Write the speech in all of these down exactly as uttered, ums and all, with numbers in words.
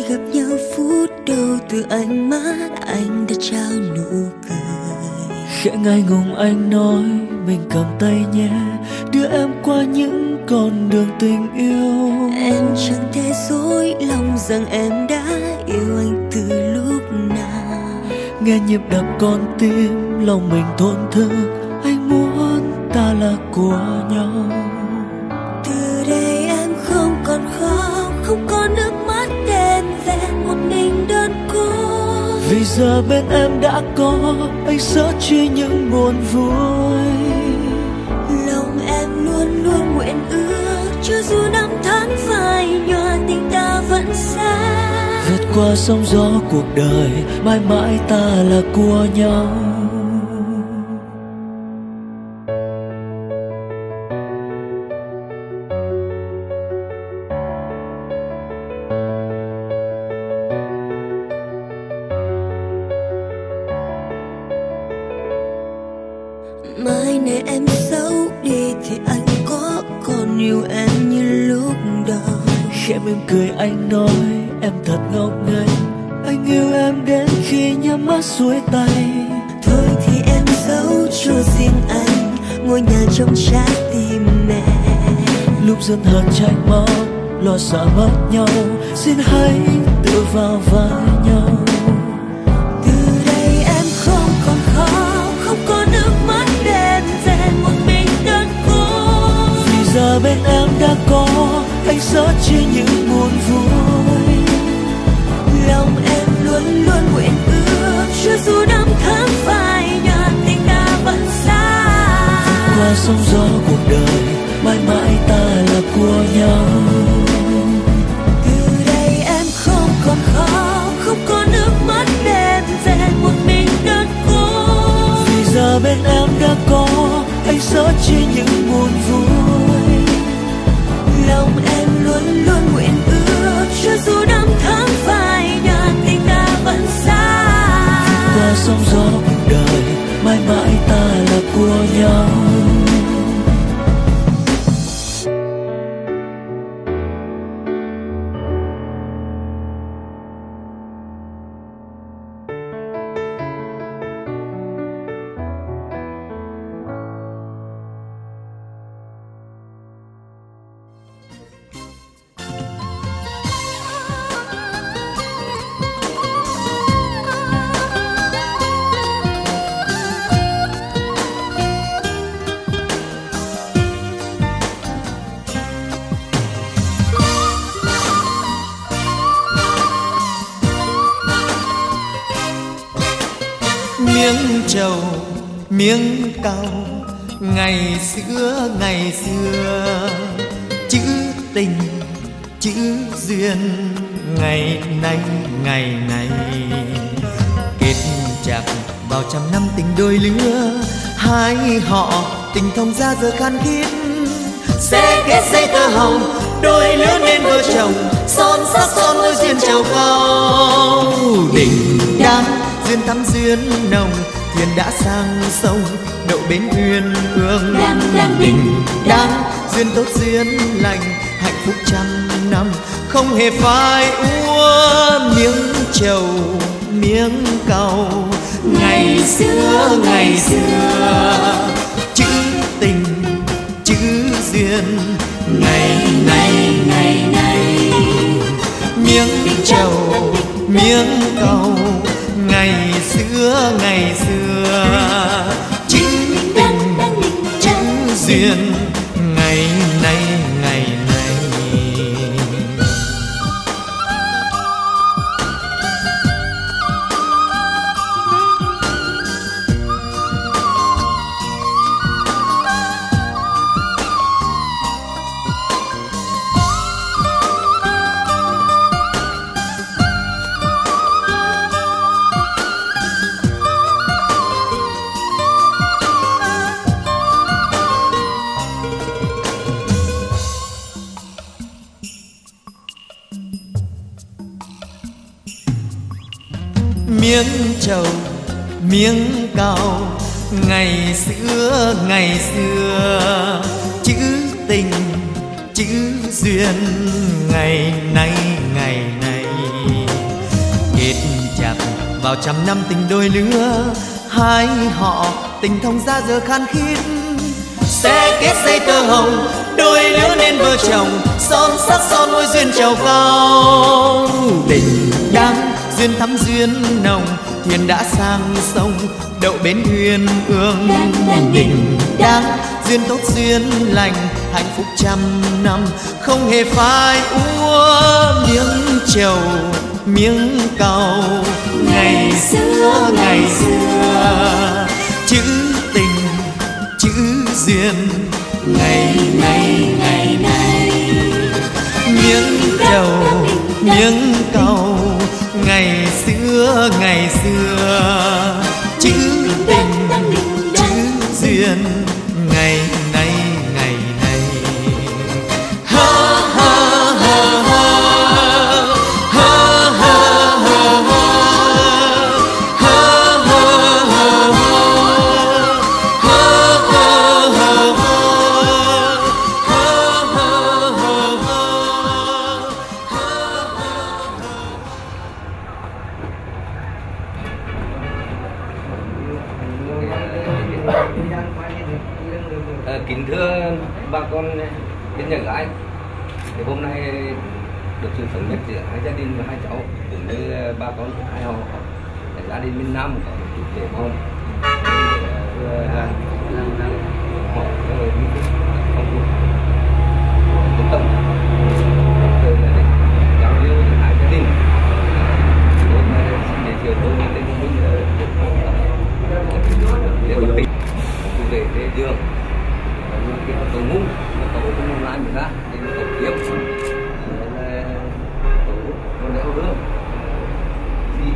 gặp nhau phút đầu, từ ánh mắt anh đã trao nụ cười. Khẽ ngại ngùng anh nói mình cầm tay nhé, đưa em qua những con đường tình yêu. Em chẳng thể dối lòng rằng em đã yêu anh từ lúc nào. Nghe nhịp đập con tim lòng mình thổn thức, anh muốn ta là của nhau. Từ đây em không còn khóc, không còn nước mắt đen vẹn một mình đơn côi. Vì giờ bên em đã có anh sợ chia những buồn vui. Lòng em luôn luôn nguyện ước, cho dù năm tháng phai nhòa tình ta vẫn xa. Vượt qua sóng gió cuộc đời, mãi mãi ta là của nhau. Mai này em xấu đi thì anh có còn yêu em như lúc đầu. Khẽ mỉm cười anh nói em thật ngốc nghếch, anh yêu em đến khi nhắm mắt xuôi tay. Thôi thì em giấu cho riêng anh ngôi nhà trong trái tim mẹ. Lúc giận hờn trách móc, lo sợ mất nhau, xin hãy tự vào vai nhau. Từ đây em không còn khóc, không có nước mắt đen vẹn một mình đơn côi. Vì giờ bên em đã có anh sợ chia những buồn vui. Lòng em luôn luôn nguyện ước, cho dù năm tháng phai nhòa tình ta vẫn xa. Qua sóng gió cuộc đời, mãi mãi ta là của nhau. Từ đây em không còn khóc, không có nước mắt đen vẹn một mình đơn côi. Vì giờ bên em đã có anh sợ chia những buồn vui. Lòng em luôn luôn nguyện ước, cho dù năm tháng phai nhòa tình ta vẫn xa. Qua sóng gió cuộc đời, mãi mãi ta là của nhau. Miếng trầu miếng cau, ngày xưa ngày xưa, chữ tình chữ duyên, ngày nay ngày nay. Kết chặt bao trăm năm tình đôi lứa, hai họ tình thông ra giờ khan khít. Sẽ kết dây tơ hồng, đôi lứa nên vợ chồng, son sắc son môi duyên trầu cao. Đình đám duyên thắm duyên nồng, thuyền đã sang sông đậu bến uyên ương. Đình đám duyên tốt duyên lành, hạnh phúc trăm năm không hề phai úa. Miếng trầu miếng cau, ngày xưa ngày xưa, chữ tình chữ duyên, ngày nay ngày nay. Miếng trầu miếng cau, ngày xưa ngày xưa, chữ tình chữ duyên, ngày nay ngày nay. Miếng trầu miếng cau, ngày xưa ngày xưa, chữ tình chữ duyên, ngày nay ngày nay. vào trăm năm tình đôi lứa. Hai họ tình thông ra giờ khan khít, sẽ kết dây tơ hồng đôi lứa nên vợ chồng, son sắc son môi duyên trầu cao. Tình đáng duyên thắm duyên nồng, thuyền đã sang sông đậu bến thuyền ương. Tình đáng duyên tốt duyên lành, hạnh phúc trăm năm không hề phai úa. Miếng trầu miếng cầu ngày xưa ngày xưa, chữ tình chữ duyên ngày nay ngày nay. Miếng trầu miếng cầu ngày xưa ngày xưa, chữ tình chữ duyên ngày nay ngày nay. Ha ha ha ha ha ha ha Kính thưa bà con bên nhà gái, thì hôm nay được sự thống nhất giữa hai gia đình và hai cháu cũng như bà con hai họ gia đình bên Nam có một chút trẻ con họ rồi đi không được trung tâm rồi là giao lưu hai gia đình. Hôm nay xin giới thiệu tôi tên mình để bất bình về thế dương cái tổ ngũ tổ cũng lại mình ra thì tổ kiếm là tổ con đeo đứa thì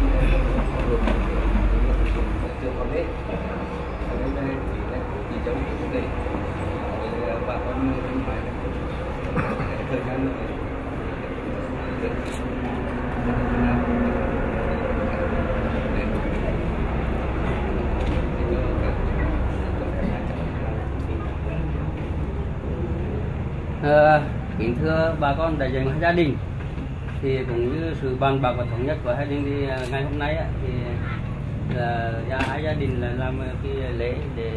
chưa có đấy đây đây thì trong cái này bà con phải thời gian À, kính thưa bà con đại diện gia đình, thì cũng như sự bàn bạc và thống nhất của hai gia đình thì ngày hôm nay thì là hai gia đình là làm cái lễ để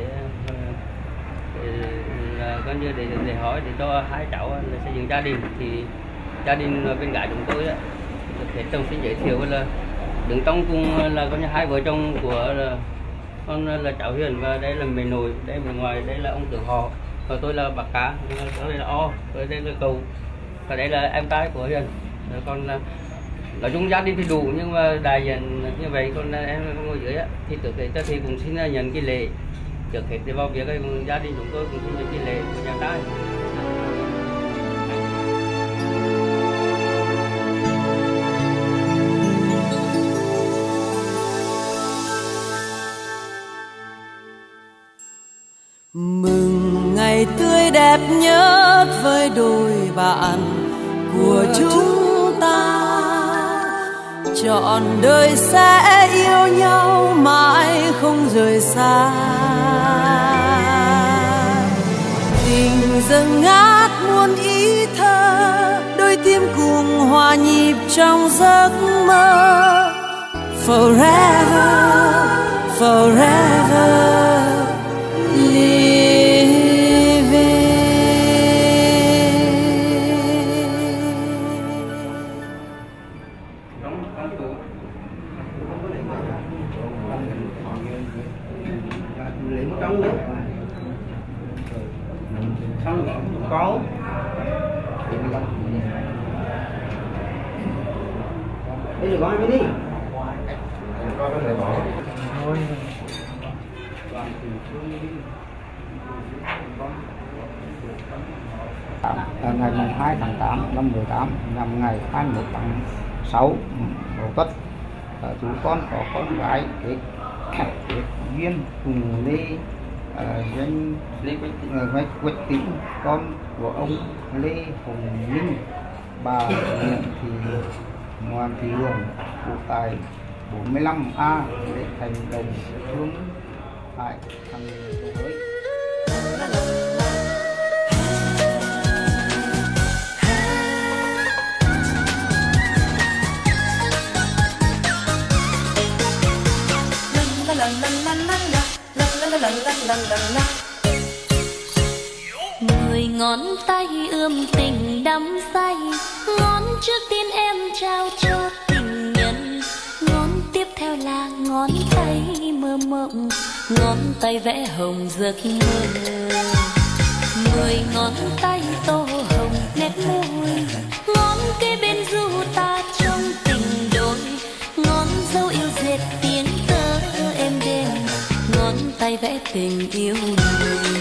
là coi như để để hỏi để cho hai cháu là xây dựng gia đình. Thì gia đình bên gái chúng tôi được hết chồng xin giới thiệu là đứng trong cùng là coi như hai vợ chồng của là, con là cháu Huyền, và đây là mẹ nội, đây bên ngoài đây là ông trưởng họ, và tôi là bà Cá, đây là O, tôi đây là Cầu, và đây là em trai của Huyền. Còn nói chung gia đình thì đủ, nhưng mà đại diện như vậy, còn em ngồi dưới á, thì trước hết thì cũng xin nhận cái lễ trước hết để vào việc gia đình chúng tôi cũng xin nhận cái lễ của nhà trai. Mừng ngày tươi đẹp nhất với đôi bạn của chúng ta, trọn đời sẽ yêu nhau mãi không rời xa. Tình dâng ngát muôn ý thơ, đôi tim cùng hòa nhịp trong giấc mơ. Forever, forever. Có bây giờ gói đi coi cái này bỏ thôi. Ngày hai tháng tám năm mười tám nhằm ngày hai mươi mốt tháng sáu Mậu Tuất, chúng con có con gái kết kết duyên cùng Lê danh Lê Quách Tĩnh, con của ông Lê Hồng Minh, bà Nguyễn Thị Ngoan Thị Hường, ngụ tại bốn mươi lăm A Lê Thành Đồng, Phương Hải, Thăng Hới. Mười ngón tay ươm tình đắm say, ngón trước tiên em trao cho tình nhân, ngón tiếp theo là ngón tay mơ mộng, ngón tay vẽ hồng giấc mơ. Mười ngón tay tô hồng nét môi, ngón kế bên du ta trong tình đôi, ngón dấu yêu dệt tiếng tơ êm đềm, ngón tay vẽ tình yêu người.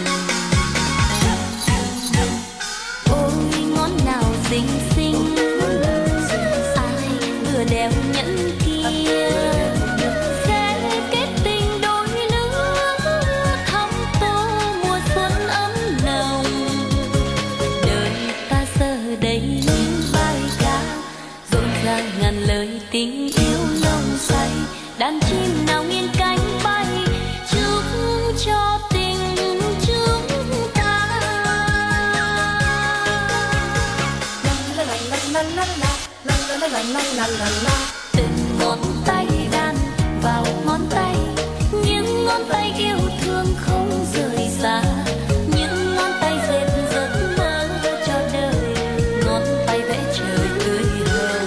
Ôi ngón nào xinh xinh, ai vừa đeo nhẫn kia, sẽ kết tình đôi lứa, thắm tô mùa xuân ấm nồng. Đời ta giờ đây như bài ca, rộn ràng ngàn lời tình yêu nồng say, đàn chim nào nghiêng cánh bay, chúc cho tình chúng ta. Từng ngón tay đan vào ngón tay, những ngón tay yêu thương không rời xa, những ngón tay dệt giấc mơ cho đời, ngón tay vẽ trời tươi hồng.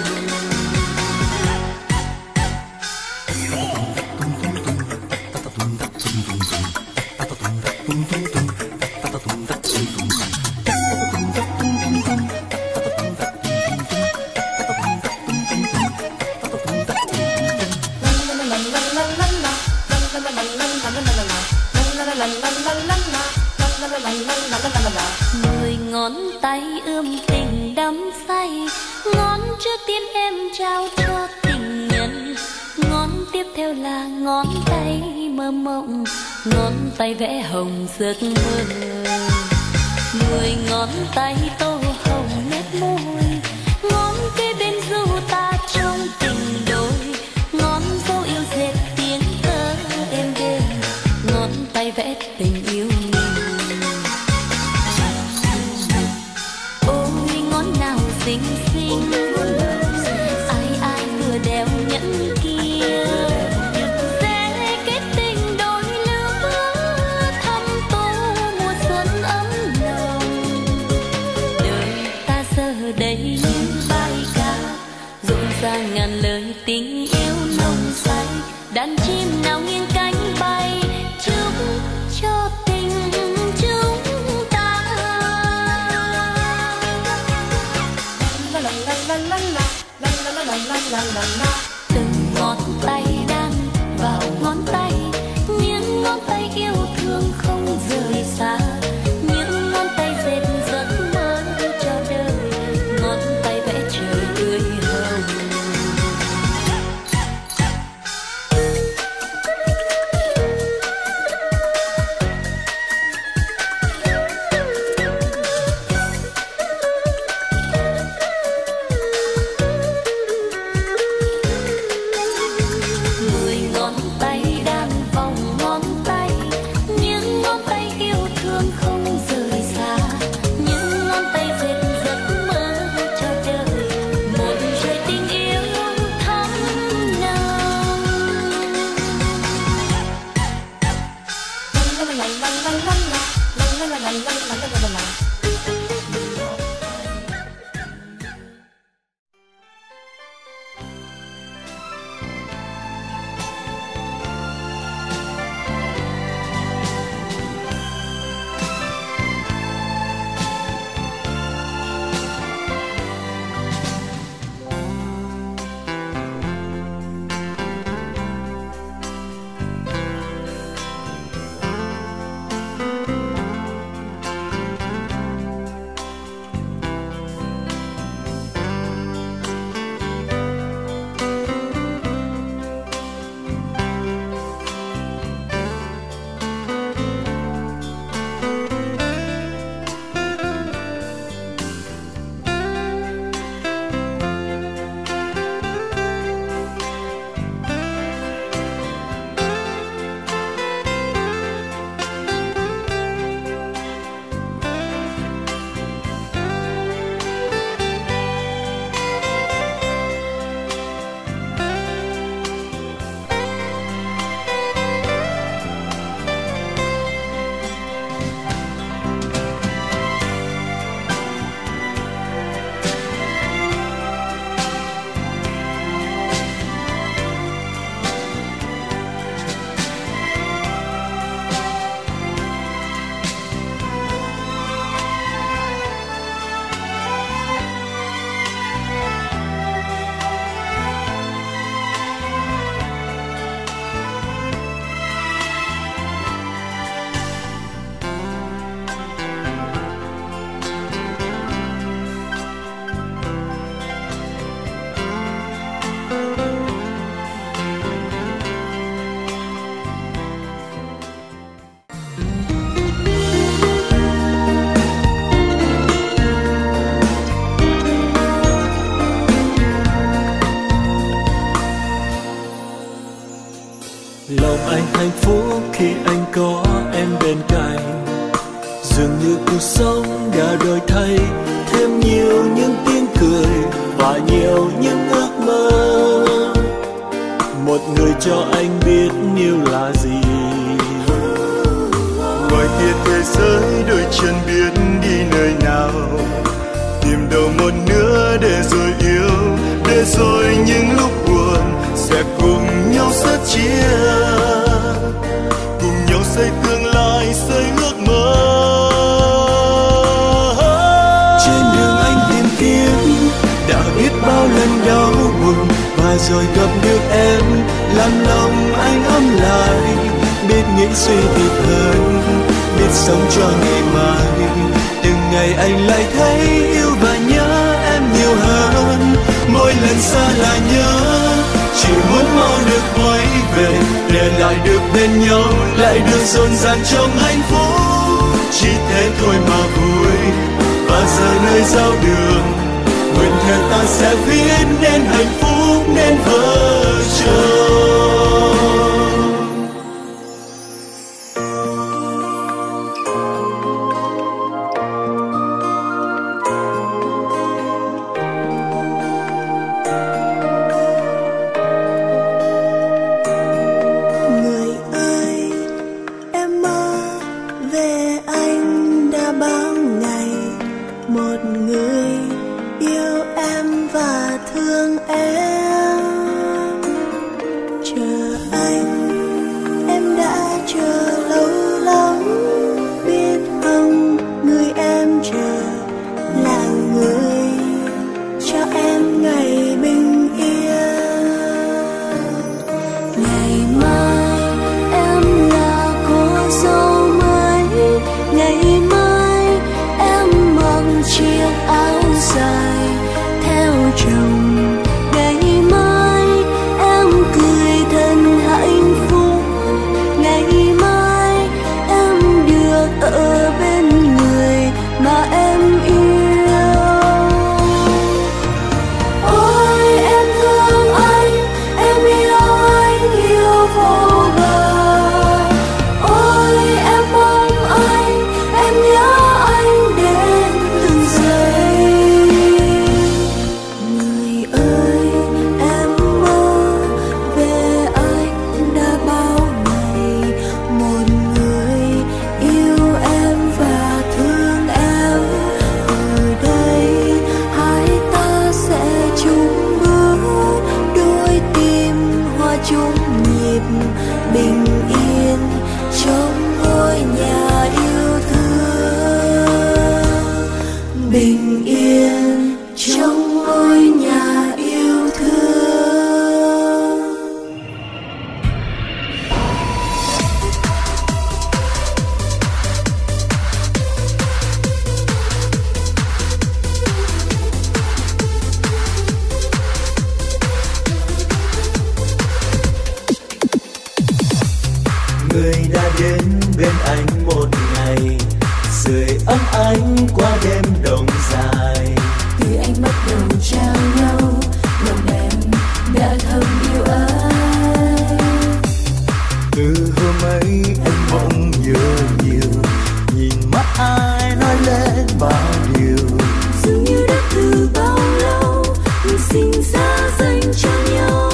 Mười ngón tay ươm tình đắm say, ngón trước tiên em trao cho tình nhân, ngón tiếp theo là ngón tay mơ mộng, ngón tay vẽ hồng giấc mơ. Mười ngón tay tô hồng nét môi, ngón kế bên du ta trong tình đôi, ngón dấu yêu dệt tiếng thơ êm đềm, ngón tay vẽ tình yêu mình. Ôi ngón nào xinh xinh, ai ai vừa đeo nhẫn kia, sẽ kết tình đôi lứa, thắm tô mùa xuân ấm nồng. Đời ta giờ đây như bài ca, rộn ràng ngàn lời tình yêu nồng say, đàn chim nào nghiêng cánh bay, chúc cho tình chúng ta. Từng ngón tay đan vào ngón tay, những ngón tay yêu thương không rời xa, những ngón tay dệt giấc mơ cho đời, ngón tay vẽ trời tươi hồng. Mười ngón tay đan lòng anh hạnh phúc khi anh có em bên cạnh. Dường như cuộc sống đã đổi thay, thêm nhiều những tiếng cười và nhiều những ước mơ. Một người cho anh biết yêu là gì. Ngoài kia thế giới đôi chân biết đi nơi nào, tìm đâu một nữa để rồi yêu, để rồi những lúc buồn sẽ cùng nhau sớt chia, cùng nhau xây tương lai, xây ước mơ. Trên đường anh tìm kiếm đã biết bao lần đau buồn, và rồi gặp được em làm lòng anh ấm lại. Biết nghĩ suy thiệt hơn, biết sống cho ngày mai. Từng ngày anh lại thấy yêu và nhớ em nhiều hơn. Mỗi lần xa là nhớ, chỉ muốn mau được quay về, để lại được bên nhau, lại được rộn ràng trong hạnh phúc. Chỉ thế thôi mà vui, và giờ nơi giao đường, nguyện thề ta sẽ viết nên hạnh phúc, nên vợ chồng. Người đã đến bên anh một ngày, sưởi ấm anh qua đêm đông dài. Từ anh bắt đầu trao nhau, lòng em đã thầm yêu ai. Từ hôm ấy anh bỗng nhớ nhiều, nhìn mắt ai nói lên bao điều. Dường như đã từ bao lâu mình sinh ra dành cho nhau.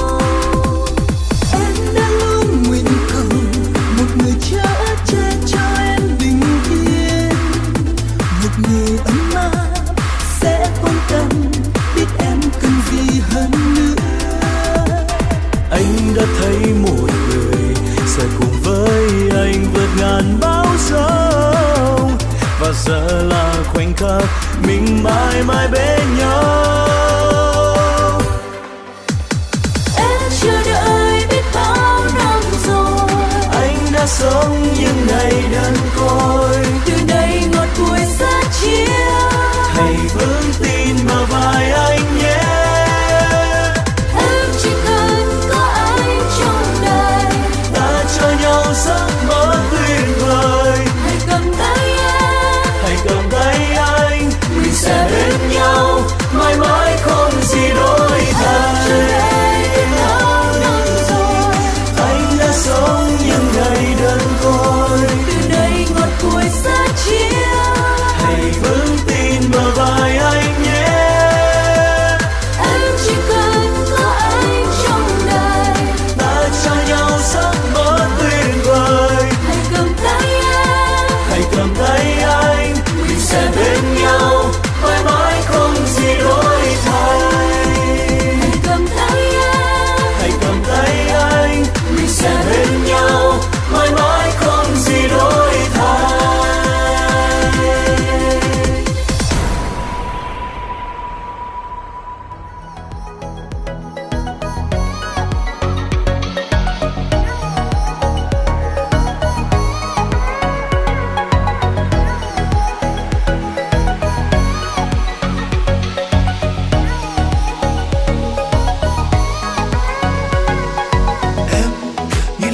Em đã luôn nguyện cầu một người chở che cho em bình yên, một người ấm áp sẽ quan tâm, biết em cần gì hơn nữa. Anh đã thấy một người sẽ cùng với anh vượt ngàn bão giông, và giờ là khoảnh khắc mình mãi mãi bên nhau. Em chờ đợi biết bao năm rồi, Anh đã sống những ngày đơn côi, từ đây ngọt bùi xa chia. hãy vững tin vào vai anh nhé. Em chỉ cần có anh trong đời, Ta cho nhau giấc mơ tuyệt vời. hãy cầm tay em, Hãy cầm tay anh, mình sẽ bên nhau, mãi mãi không gì đổi thay. chờ đợi biết bao năm rồi, Anh đã sống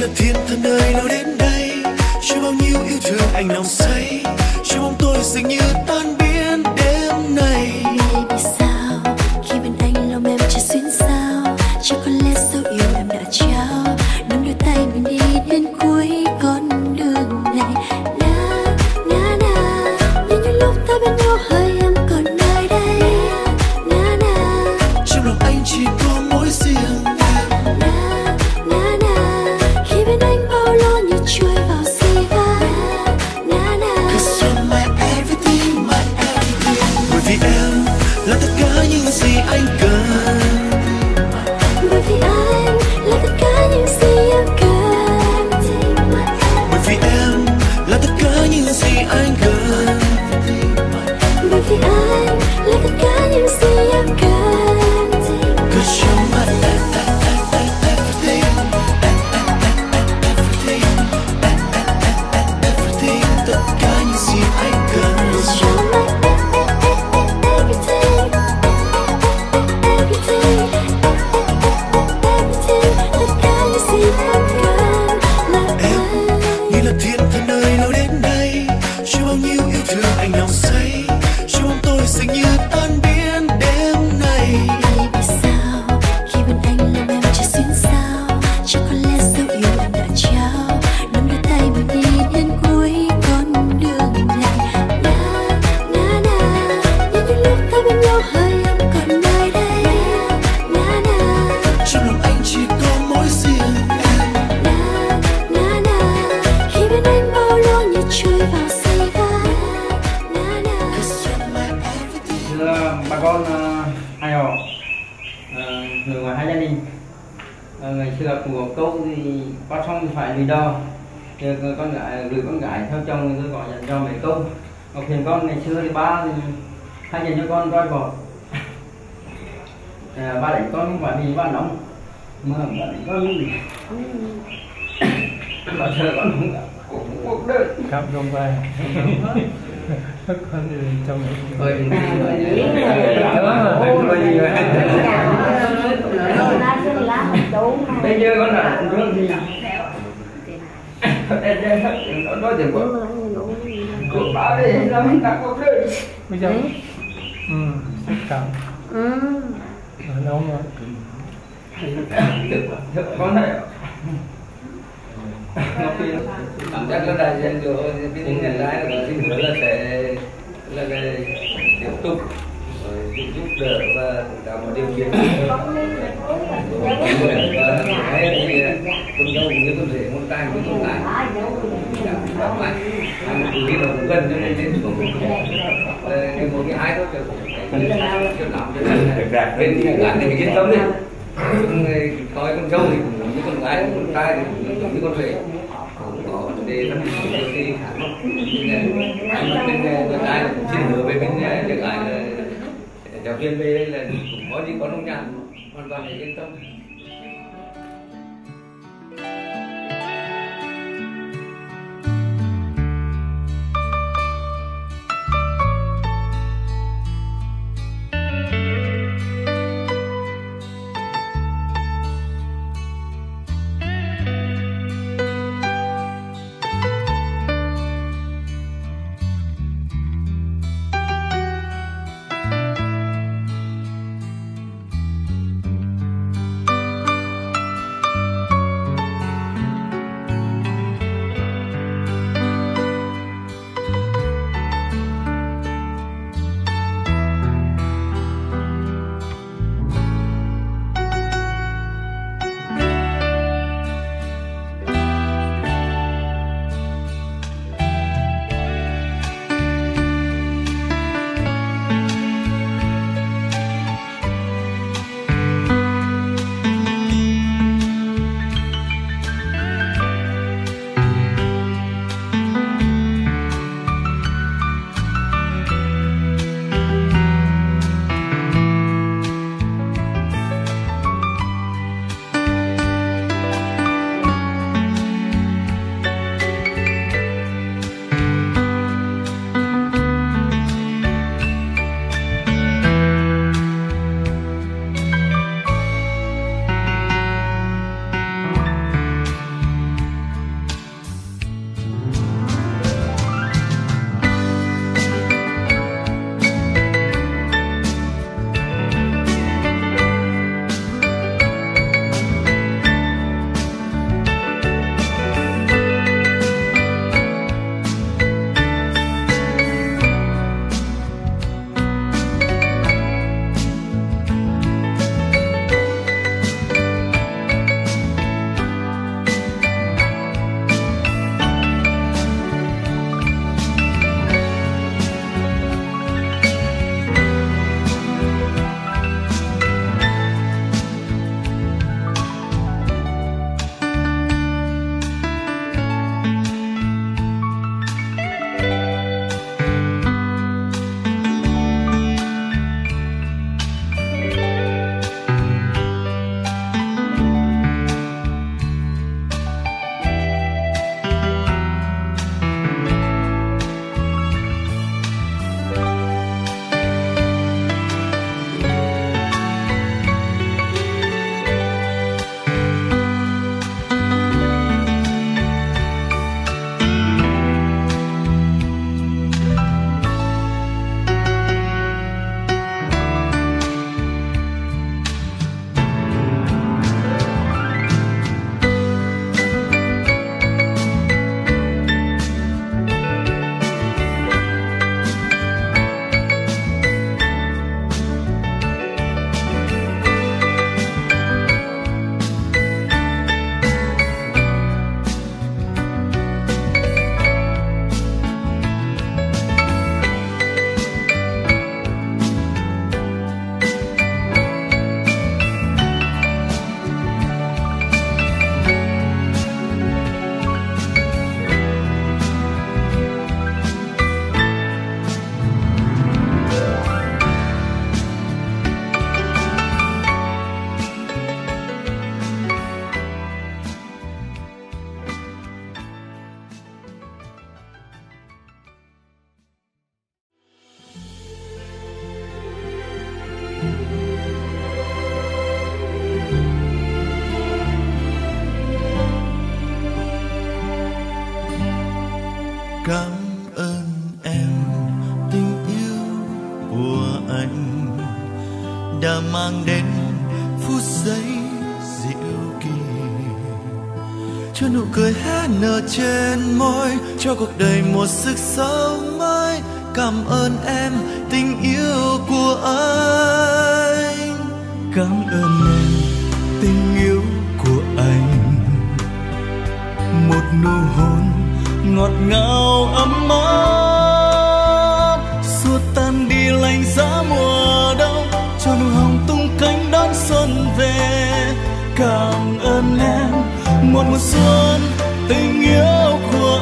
thiên thần ơi đâu đến đây, cho bao nhiêu yêu thương anh nồng say, cho mong tôi dường như tan biến đêm này. Baby sao khi bên anh lòng em chỉ xuyên sao, chắc có lẽ dấu yêu em đã trao, nắm đôi tay mình đi đến cuối con đường này. Na na na, như những lúc ta bên nhau hơi em còn nơi đây. Na na, Trong lòng anh chỉ có mỗi riêng em. na na na, khi bên anh bao lo như trôi vào si va. Na na, 'Cause you're my everything, my everything. Bởi vì em là tất cả những gì anh cần. bởi vì anh là tất cả những gì em cần. Bởi vì em là tất cả những gì anh cần. Bởi vì anh là tất cả những gì em cần. 'Cause you're my everything, everything, everything, tất cả những gì anh cần. You're my everything, everything, everything, tất cả những gì em cần là Em anh. như là thiên thần ơi đâu đến đây, cho bao nhiêu yêu thương anh nồng say, cho mong tôi dường như tan biến đêm này. Baby sao khi bên anh lòng em chỉ xuyên sao, chắc có lẽ dấu yêu em đã trao, nắm đôi tay mình đi đến cuối con đường này. Na na na, như những lúc ta bên nhau hơi em còn nơi đây. Na na, Trong lòng anh chỉ có mỗi riêng em. na na na, khi bên anh bao lo như trôi vào say va. Na na. 'Cause you're my everything. Thưa bà con uh, hai họ, uh, người ngoài hai gia đình, uh, ngày xưa của câu thì có xong thì phải lùi đo, thì con gái gửi con gái theo chồng tôi gọi dành cho mấy câu. Ngọc Hiền con ngày xưa thì ba thì hay dành cho con roi vọt, uh, ba đánh con không phải vì ba nóng mà ba đánh con vì ba sợ con không cũng cuộc đời. Không không phải con thì trong Ơi, bây giờ con là con gì? Em em thật nó nói chuyện của của bà đi làm anh ta có đời. bây giờ ừ rất cảm nấu mà Con này Ngọc Hiền cảm giác là đại diện của cái những ngày lái là xin hứa là sẽ là cái tiếp tục giúp đỡ và tạo một điều kiện và hay thì con dâu cũng như con rể con trai cũng con lại cảm lại ăn một tí là cũng gần cho nên đến xuống cái một cái hai thôi cho cho làm cho bên gái thì yên tâm đi, coi con dâu thì cũng như con gái con trai thì cũng như con rể cũng có vấn đề lắm thì khác anh mà bên con trai cũng xin hứa về bên nhà gái là giáo viên về đây là cũng có gì có nông nhàn hoàn toàn là yên tâm. Cảm ơn em, tình yêu của anh đã mang đến phút giây dịu kỳ, cho nụ cười hé nở trên môi, cho cuộc đời một sức sống mới. Cảm ơn em, tình yêu của anh. Cảm ơn em, tình yêu của anh. Một nụ hôn ngọt ngào ấm áp, xua tan đi lạnh giá mùa đông, cho nụ hồng tung cánh đón xuân về. Cảm ơn em, một mùa xuân tình yêu của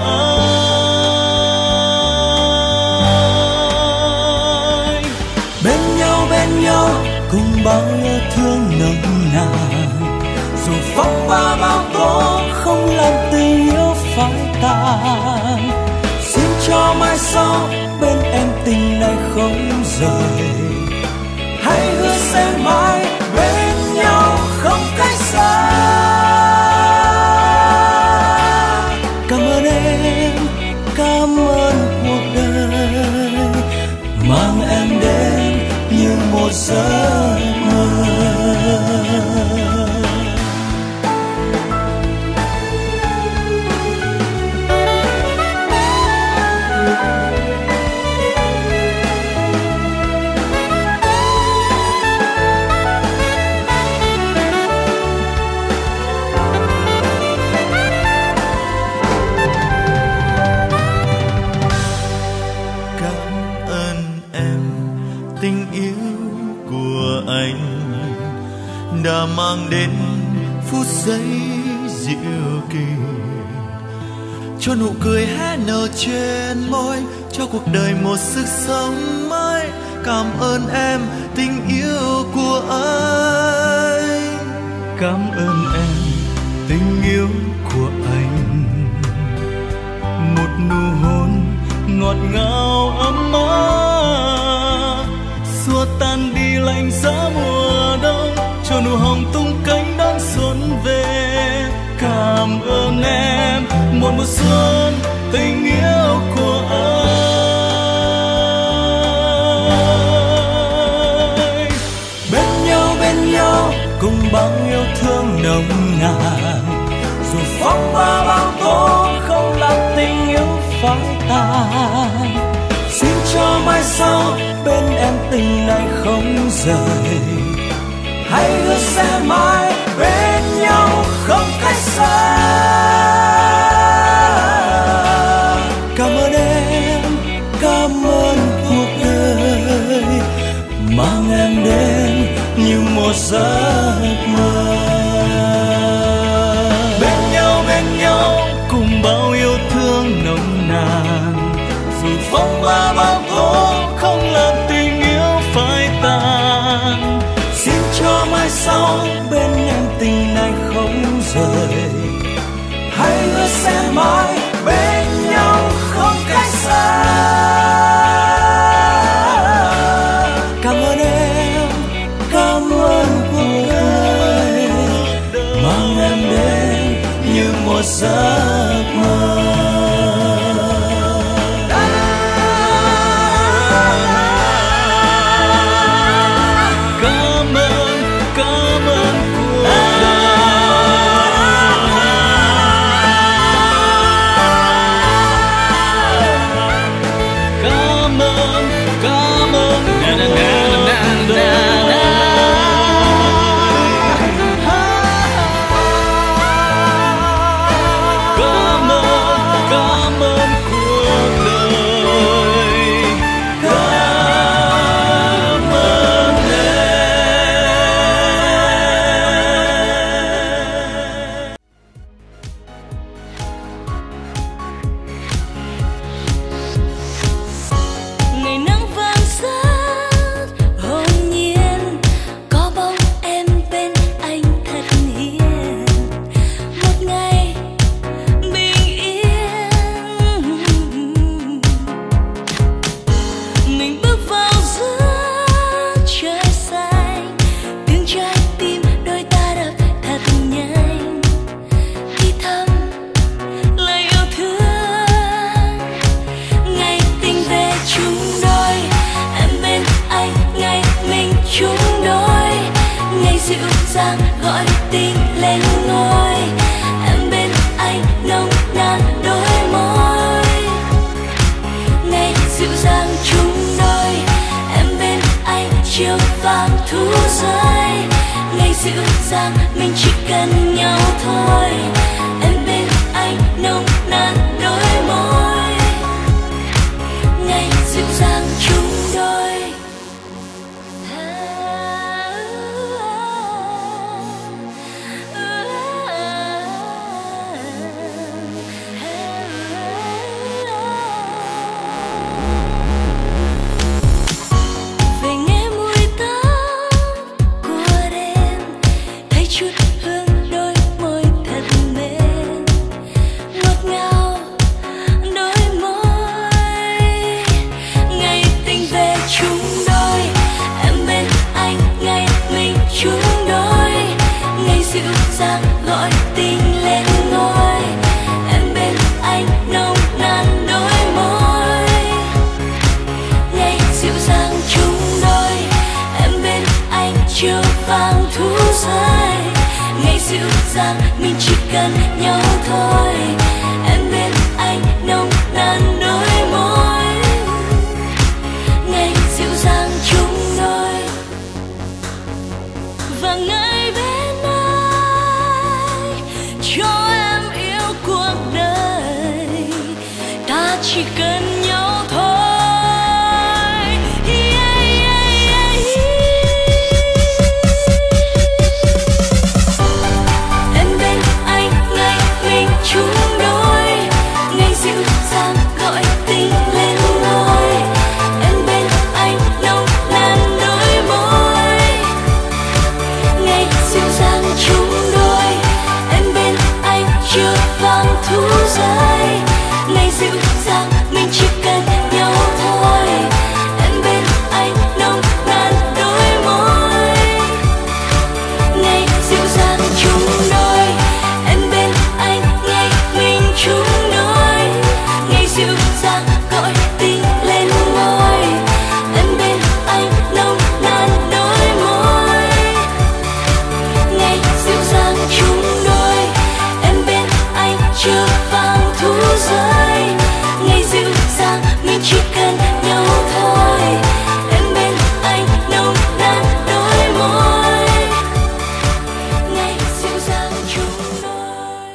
anh. Bên nhau bên nhau cùng bao yêu thương nồng nàn, dù phong ba bao tố không làm tình yêu phai tàn. Xin cho mai sau bên em tình này không rời, hãy hứa sẽ mãi bên nhau không cách xa. Cảm ơn em, cảm ơn cuộc đời mang em đến như một giấc mơ. Tình yêu của anh đã mang đến phút giây dịu kỳ, cho nụ cười hé nở trên môi, cho cuộc đời một sức sống mới. Cảm ơn em, tình yêu của anh. Cảm ơn em, tình yêu của anh. Một nụ hôn ngọt ngào ấm áp, xua tan đi lạnh giá mùa đông, cho nụ hồng tung cánh đón xuân về. Cảm ơn em, một mùa xuân tình yêu của anh. Bên nhau bên nhau cùng bao yêu thương nồng nàn, dù phong ba bao tố không làm tình yêu phai tàn. Xin cho mai sau bên em tình này không rời, hãy hứa sẽ mãi bên nhau không cách xa. Cảm ơn em, cảm ơn cuộc đời mang em đến như một giấc mơ. Bên nhau bên nhau cùng bao yêu thương nồng nàn, dù phong ba bao tố không làm tình yêu phai tàn. Xin cho mai sau bên em tình này không rời, hãy hứa sẽ mãi bên nhau không cách xa. Cảm ơn em, cảm ơn cuộc đời mang em đến như một giấc mơ. Come on. đôi, em bên anh nồng nàn đôi môi. Ngày dịu dàng chung đôi, em bên anh chiều vàng thu rơi. Ngày dịu dàng mình chỉ cần nhau thôi, em bên anh nồng nàn đôi môi. Ngày dịu dàng chung đôi. Về nghe mùi tóc của đêm, thấy chút hương đôi môi thật mềm, ngọt ngào đôi môi. Ngày tình về chung đôi, em bên anh ngày mình chung đôi. Ngày dịu dàng gọi tình lên ngôi, em bên anh nồng nàn đôi môi. Ngày dịu dàng chung đôi, em bên anh chiều vàng thu rơi. Ngày dịu dàng mình chỉ cần nhau thôi, em bên anh nồng nàn đôi môi. Ngày dịu dàng chung đôi. Và ngày bên anh cho em yêu cuộc đời, ta chỉ cần nhau thôi. Yeah, yeah, yeah, yeah. Em bên anh ngày mình chung đôi, ngày dịu dàng gọi tình lên ngôi, em bên anh nồng nàn đôi môi. Ngày dịu dàng chung đôi, em bên anh chiều vàng thu rơi. Ngày dịu dàng mình chỉ cần nhau thôi, em bên anh nồng nàn đôi môi. Ngày dịu dàng chung đôi, em bên anh ngày mình chung đôi. Ngày dịu dàng gọi tình lên ngôi, em bên anh nồng nàn đôi môi. Ngày dịu dàng chung đôi, em bên anh chiều vàng thu rơi. Ngày dịu dàng mình chỉ cần nhau thôi, em bên anh nồng nàn đôi môi. Ngày dịu dàng chung đôi.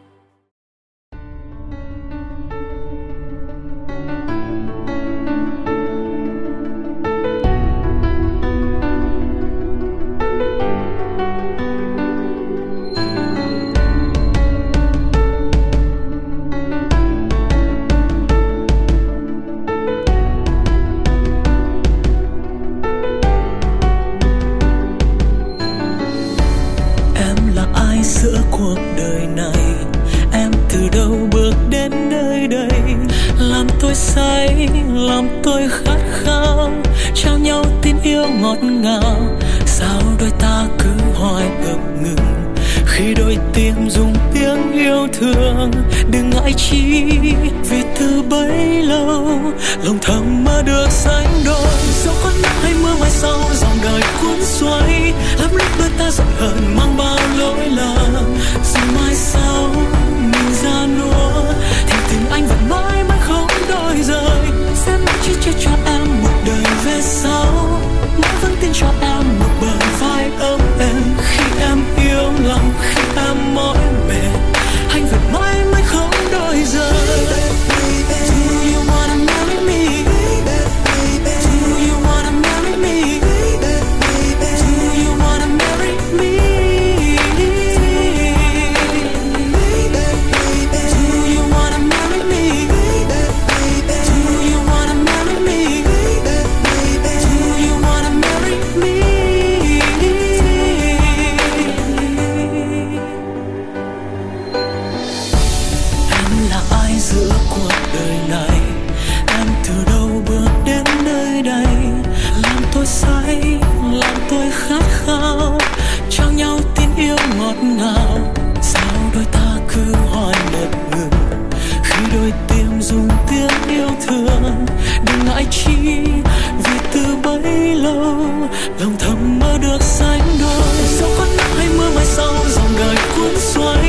Em là ai giữa cuộc đời này? Em từ đâu bước đến nơi đây? Làm tôi say, làm tôi khát khao, trao nhau tin yêu ngọt ngào. Sao đôi ta cứ hoài ngập ngừng khi đôi tim dùng tiếng yêu thương? Đừng ngại chi vì từ bấy lâu lòng thầm mơ được sánh đôi. Dẫu có nắng hay mưa mai sau dòng đời cuốn xoay, lắm lúc đôi ta giận hờn mang bao lỗi lầm. Rồi mai sau mình ra nua thì tình anh vẫn mãi mãi không đổi rời. Sẽ mãi chỉ chia cho em một đời về sau, mãi vẫn tin cho em một bờ vai ấm êm. Khi em yêu lòng, khi em mỏi mệt, anh vẫn mãi mãi không đổi rời. Do you wanna marry me? Do you wanna marry me? Do you wanna marry me? Do you wanna marry me? Do you wanna marry me? Do you wanna marry me? Em là ai giữa cuộc đời này? Em từ đâu bước đến nơi đây? Làm tôi say, làm tôi khát khao, trao nhau tin yêu ngọt ngào. Sao đôi ta cứ hoài ngập ngừng khi đôi tim dùng tiếng yêu thương? Đừng ngại chi vì từ bấy lâu lòng thầm mơ được sánh đôi. Dẫu có nắng hay mưa mai sau dòng đời cuốn xoay,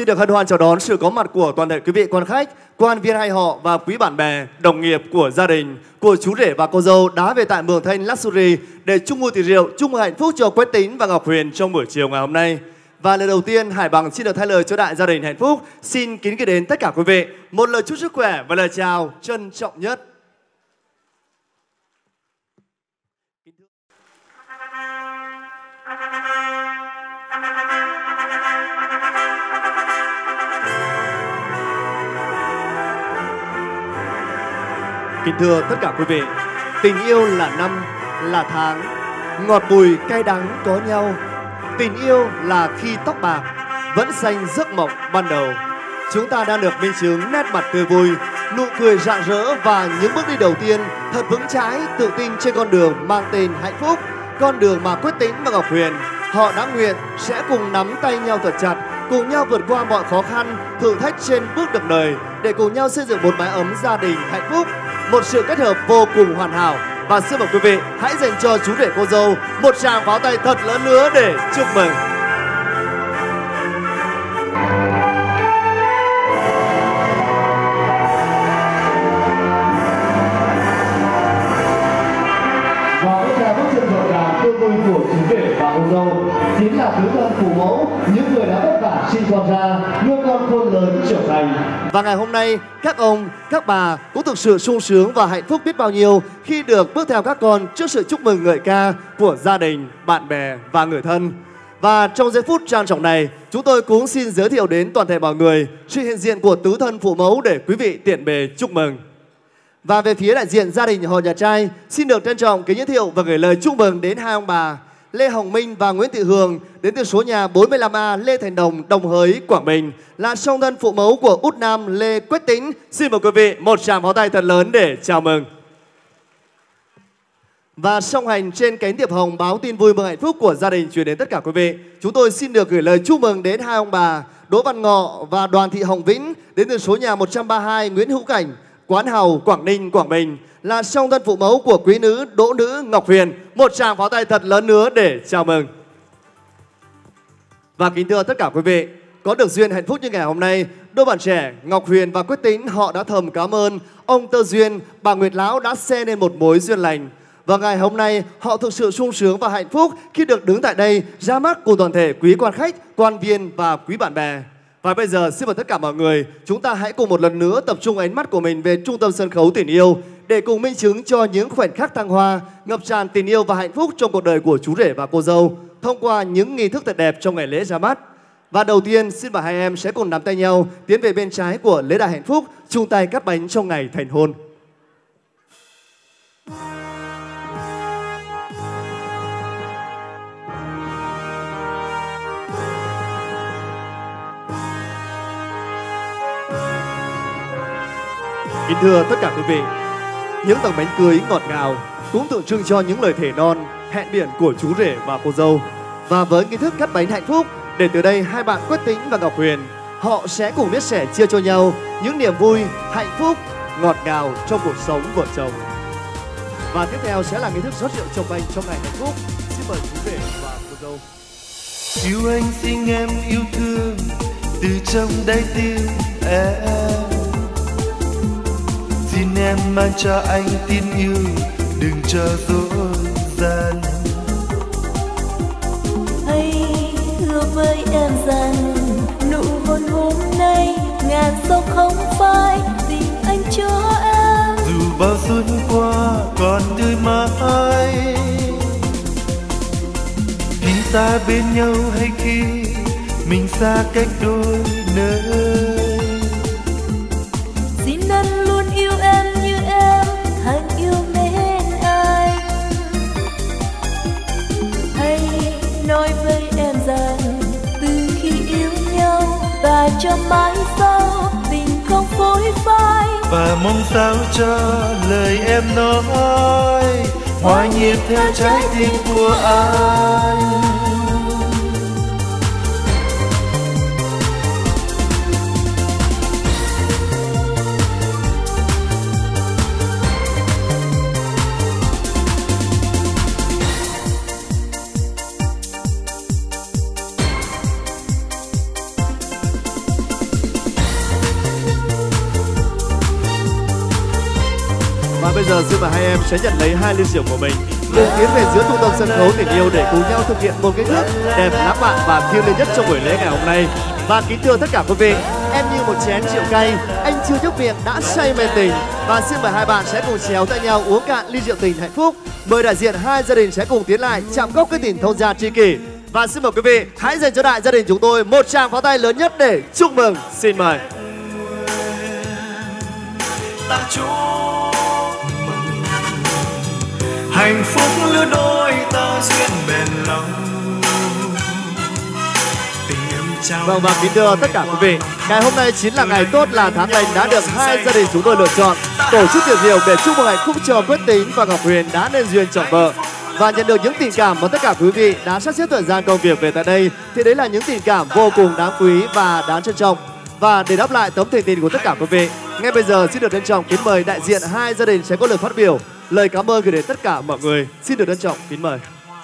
xin được hân hoan chào đón sự có mặt của toàn thể quý vị quan khách, quan viên hai họ và quý bạn bè, đồng nghiệp của gia đình, của chú rể và cô dâu đã về tại Mường Thanh Luxury để chung vui tiệc rượu, chung mừng hạnh phúc cho Quách Tính và Ngọc Huyền trong buổi chiều ngày hôm nay. Và lời đầu tiên, Hải Bằng xin được thay lời cho đại gia đình hạnh phúc, xin kính gửi đến tất cả quý vị một lời chúc sức khỏe và lời chào trân trọng nhất. Kính thưa tất cả quý vị, tình yêu là năm, là tháng, ngọt bùi cay đắng có nhau. Tình yêu là khi tóc bạc, vẫn xanh giấc mộng ban đầu. Chúng ta đang được minh chứng nét mặt tươi vui, nụ cười rạng rỡ và những bước đi đầu tiên thật vững chãi, tự tin trên con đường mang tên hạnh phúc. Con đường mà Quách Tính và Ngọc Huyền, họ đã nguyện sẽ cùng nắm tay nhau thật chặt, cùng nhau vượt qua mọi khó khăn, thử thách trên bước đường đời để cùng nhau xây dựng một mái ấm gia đình hạnh phúc. Một sự kết hợp vô cùng hoàn hảo. Và xin mời quý vị hãy dành cho chú rể cô dâu một tràng pháo tay thật lớn nữa để chúc mừng. Và bây giờ bước chân rộn ràng tươi vui của chú rể và cô dâu chính là tứ thân phụ mẫu, những người đã vất vả sinh con ra, nuôi con khôn lớn trưởng thành. Và ngày hôm nay, các ông, các bà cũng thực sự sung sướng và hạnh phúc biết bao nhiêu khi được bước theo các con trước sự chúc mừng ngợi ca của gia đình, bạn bè và người thân. Và trong giây phút trang trọng này, chúng tôi cũng xin giới thiệu đến toàn thể mọi người sự hiện diện của tứ thân phụ mẫu để quý vị tiện bề chúc mừng. Và về phía đại diện gia đình họ nhà trai, xin được trân trọng kính giới thiệu và gửi lời chúc mừng đến hai ông bà Lê Hồng Minh và Nguyễn Thị Hường đến từ số nhà bốn mươi lăm A Lê Thành Đồng, Đồng Hới, Quảng Bình, là song thân phụ mẫu của út nam Lê Quách Tính. Xin mời quý vị một tràng pháo tay thật lớn để chào mừng. Và song hành trên cánh thiệp hồng báo tin vui mừng hạnh phúc của gia đình truyền đến tất cả quý vị, chúng tôi xin được gửi lời chúc mừng đến hai ông bà Đỗ Văn Ngọ và Đoàn Thị Hồng Vĩnh đến từ số nhà một trăm ba mươi hai Nguyễn Hữu Cảnh, Quán Hào, Quảng Ninh, Quảng Bình, là song thân phụ mẫu của quý nữ Đỗ nữ Ngọc Huyền. Một tràng pháo tay thật lớn nữa để chào mừng. Và kính thưa tất cả quý vị, có được duyên hạnh phúc như ngày hôm nay, đôi bạn trẻ Ngọc Huyền và Quách Tính họ đã thầm cảm ơn ông Tơ Duyên, bà Nguyệt Lão đã xe nên một mối duyên lành. Và ngày hôm nay họ thực sự sung sướng và hạnh phúc khi được đứng tại đây ra mắt cùng toàn thể quý quan khách, quan viên và quý bạn bè. Và bây giờ xin mời tất cả mọi người, chúng ta hãy cùng một lần nữa tập trung ánh mắt của mình về trung tâm sân khấu tình yêu để cùng minh chứng cho những khoảnh khắc thăng hoa, ngập tràn tình yêu và hạnh phúc trong cuộc đời của chú rể và cô dâu thông qua những nghi thức thật đẹp trong ngày lễ ra mắt. Và đầu tiên, xin mời hai em sẽ cùng nắm tay nhau tiến về bên trái của lễ đài hạnh phúc, chung tay cắt bánh trong ngày thành hôn. Kính thưa tất cả quý vị, những tầng bánh cưới ngọt ngào cũng tượng trưng cho những lời thề non, hẹn biển của chú rể và cô dâu. Và với nghi thức cắt bánh hạnh phúc, để từ đây hai bạn Quách Tính và Ngọc Huyền họ sẽ cùng biết sẻ chia cho nhau những niềm vui, hạnh phúc, ngọt ngào trong cuộc sống vợ chồng. Và tiếp theo sẽ là nghi thức rót rượu chồng bánh trong ngày hạnh phúc. Xin mời chú rể và cô dâu. Yêu anh xin em yêu thương từ trong đáy tim em. Xin em mang cho anh tin yêu, đừng cho dối gian. Hãy hứa với em rằng nụ hôn hôm nay ngàn sâu không phai tình anh cho em. Dù bao xuân qua còn tươi mãi, khi ta bên nhau hay khi mình xa cách đôi nơi. Xin anh luôn yêu em như em hằng yêu mến anh. Hãy nói với em rằng từ khi yêu nhau và cho mãi sau tình không phôi phai. Và mong sao cho lời em nói hòa nhịp theo trái tim của anh. bây giờ xin mời hai em sẽ nhận lấy hai ly rượu của mình, cùng tiến về giữa trung tâm sân khấu tình yêu để cùng nhau thực hiện một cái ước đẹp lãng mạn và thiêng liêng nhất trong buổi lễ ngày hôm nay. Và kính thưa tất cả quý vị, em như một chén rượu cay, anh chưa nhấp miệng đã say mê tình. Và xin mời hai bạn sẽ cùng chéo tay nhau uống cạn ly rượu tình hạnh phúc. Mời đại diện hai gia đình sẽ cùng tiến lại chạm cốc cái tình thông gia tri kỷ. Và xin mời quý vị hãy dành cho đại gia đình chúng tôi một tràng pháo tay lớn nhất để chúc mừng. Xin mời. Ta chúc mừng hạnh phúc lứa đôi ta duyên bền lâu. Vâng, và kính thưa tất cả quý vị, ngày hôm nay chính là ngày tốt, là tháng lành đã được hai gia đình chúng tôi lựa chọn tổ chức tiệc rượu để chúc mừng hạnh phúc cho Quyết Tính và Ngọc Huyền đã nên duyên chọn vợ. Và nhận được những tình cảm mà tất cả quý vị đã sắp xếp thời gian công việc về tại đây, thì đấy là những tình cảm vô cùng đáng quý và đáng trân trọng. Và để đáp lại tấm thiện tình của tất cả quý vị, ngay bây giờ xin được trân trọng kính mời đại diện hai gia đình sẽ có lời phát biểu, lời cảm ơn gửi đến tất cả mọi người. Xin được trân trọng kính mời.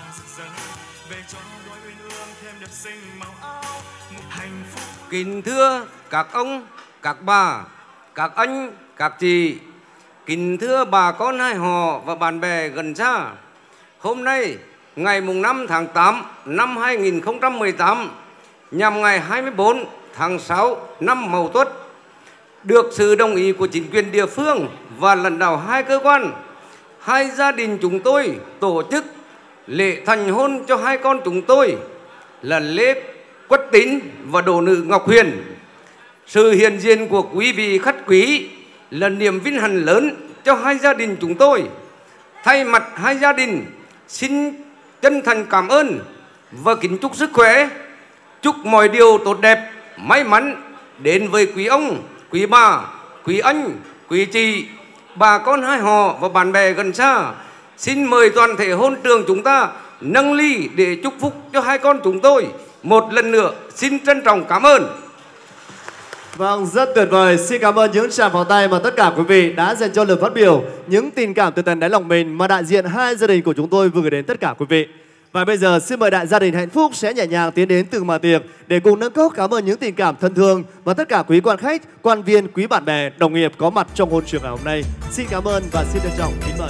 Kính thưa các ông, các bà, các anh, các chị, kính thưa bà con hai họ và bạn bè gần xa. Hôm nay, ngày mùng năm tháng tám năm hai nghìn không trăm mười tám, nhằm ngày hai mươi bốn tháng sáu năm Mậu Tuất, được sự đồng ý của chính quyền địa phương và lãnh đạo hai cơ quan, hai gia đình chúng tôi tổ chức lễ thành hôn cho hai con chúng tôi là Lê Quất Tín và đồ nữ Ngọc Huyền. Sự hiện diện của quý vị khách quý là niềm vinh hạnh lớn cho hai gia đình chúng tôi. Thay mặt hai gia đình, xin chân thành cảm ơn và kính chúc sức khỏe, chúc mọi điều tốt đẹp, may mắn đến với quý ông, quý bà, quý anh, quý chị, bà con hai họ và bạn bè gần xa. Xin mời toàn thể hôn trường chúng ta nâng ly để chúc phúc cho hai con chúng tôi. Một lần nữa xin trân trọng cảm ơn. Vâng, rất tuyệt vời. Xin cảm ơn những tràng pháo tay mà tất cả quý vị đã dành cho lời phát biểu, những tình cảm từ tận đáy lòng mình mà đại diện hai gia đình của chúng tôi vừa gửi đến tất cả quý vị. Và bây giờ xin mời đại gia đình hạnh phúc sẽ nhẹ nhàng tiến đến từng màn tiệc để cùng nâng cốc cảm ơn những tình cảm thân thương và tất cả quý quan khách, quan viên, quý bạn bè, đồng nghiệp có mặt trong hôn trường ngày hôm nay. Xin cảm ơn và xin trân trọng kính mời.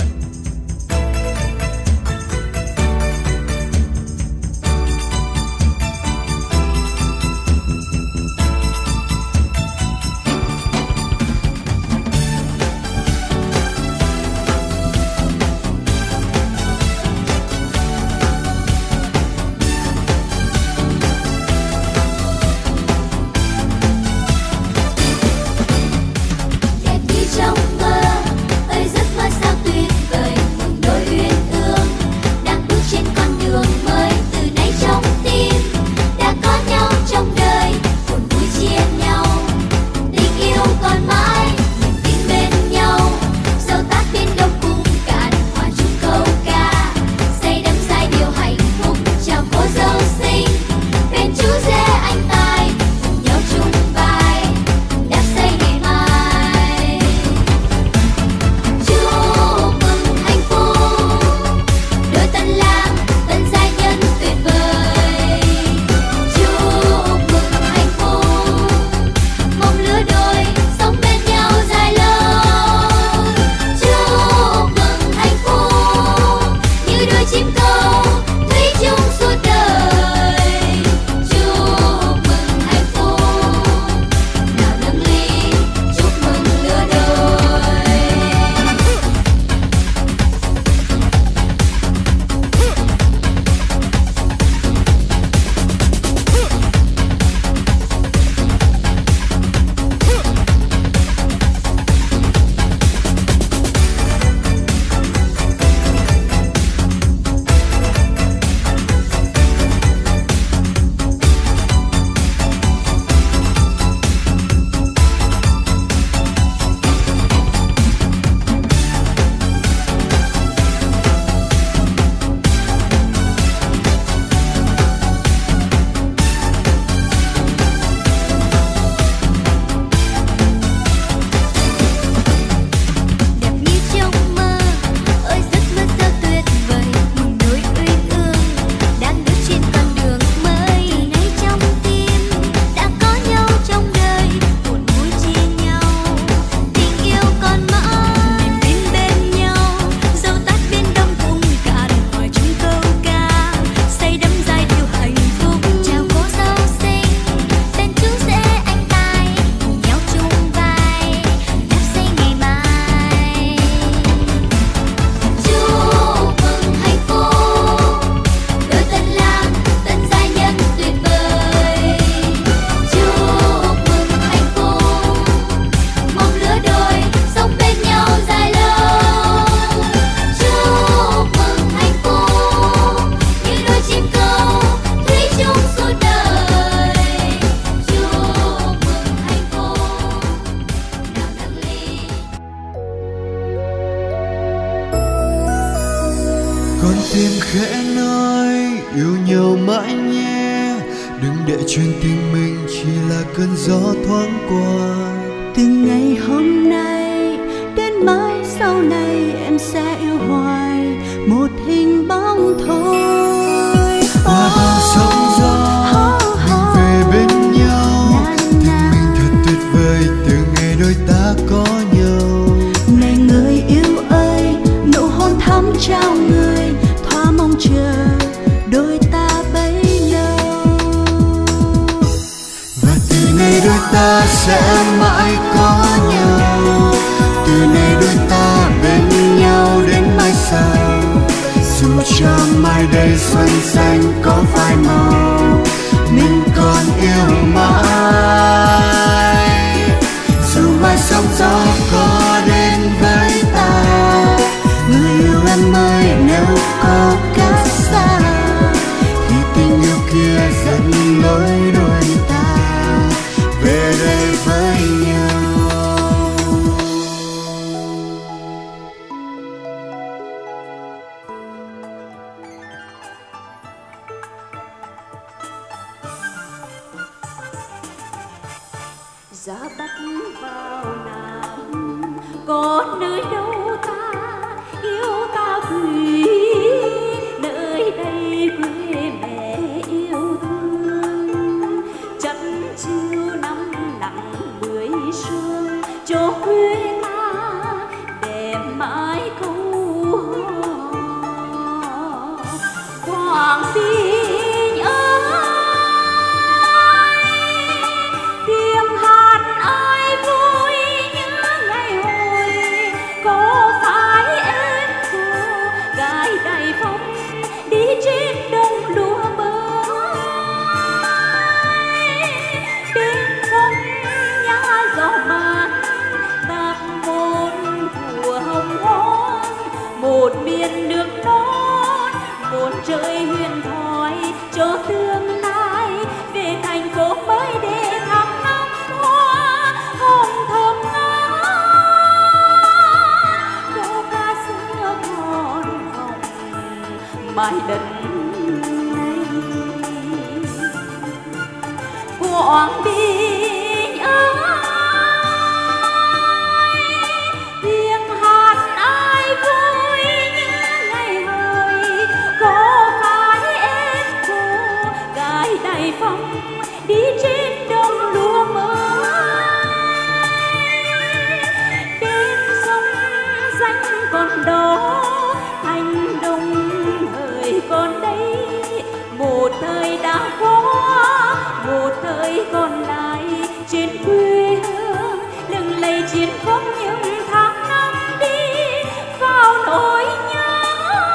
Đẹp như trong mơ, ơi giấc mơ sao tuyệt vời. con tim khẽ nói yêu nhau mãi nhé, đừng để chuyện tình mình chỉ là cơn gió thoáng qua. Từ ngày hôm nay đến mãi sau này em sẽ yêu hoài một hình bóng thôi. Qua bao sóng gió mình về bên nhau, tình mình thật tuyệt vời từ ngày đôi ta có nhau. Này người yêu ơi, nụ hôn thắm trao người, thoa mong chờ đôi ta bấy lâu. Và từ nay đôi ta sẽ mãi có nhau, từ nay đôi ta bên nhau đến mãi sau. Dù cho mai đây xuân xanh có phai màu, mình còn yêu mãi. Dù mai sóng gió có đến với ta, người yêu em ơi nếu có cách xa, thì tình yêu kia dẫn lối đôi ta về đây với nhau. Giá bắt vào Nam có nơi đâu ta yêu ta quý, nơi đây quê mẹ yêu thương. Chân chiều năm nắng mười sương cho quê ta đẹp mãi câu hò. Quảng Bình ơi, tiếng hát ai vui như ngày hồi, có phải em cô gái đầy phong đi trên đồng lúa bơi. Bên không nhà gió mát tạc môn của hồng hoang, một miền nước non, một trời huyền thoại cho tương lai về thành phố mới để thăm năm hoa hồng thơm ngát. Câu ca xưa còn vọng mãi đất này. Quảng Bình ơi, tiếng hát ai vui như ngày hồi, có phải em cô gái đầy phong đi trên đồng lúa mới. Bên sông danh còn đó, thành đông hỡi còn đây, một thời đã qua, một thời còn lại trên quê hương lừng lẫy chiến công những tháng năm đi vào nỗi nhớ.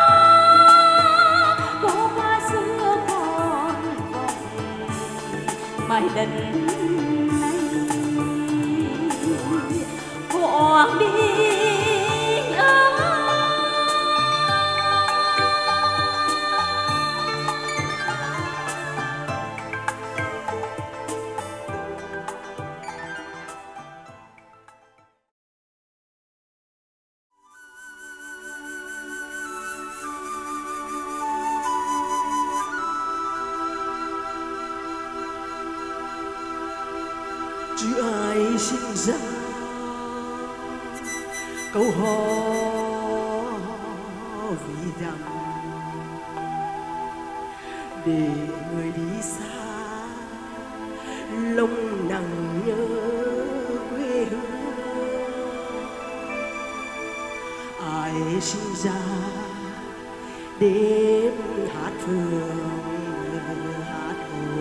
Câu ca xưa còn vọng mãi đất này. Quảng Bình ơi, Chứ ai sinh ra câu hò vì rằng để người đi xa lòng nặng nhớ quê hương. Ai sinh ra đêm hát phường hát hồ,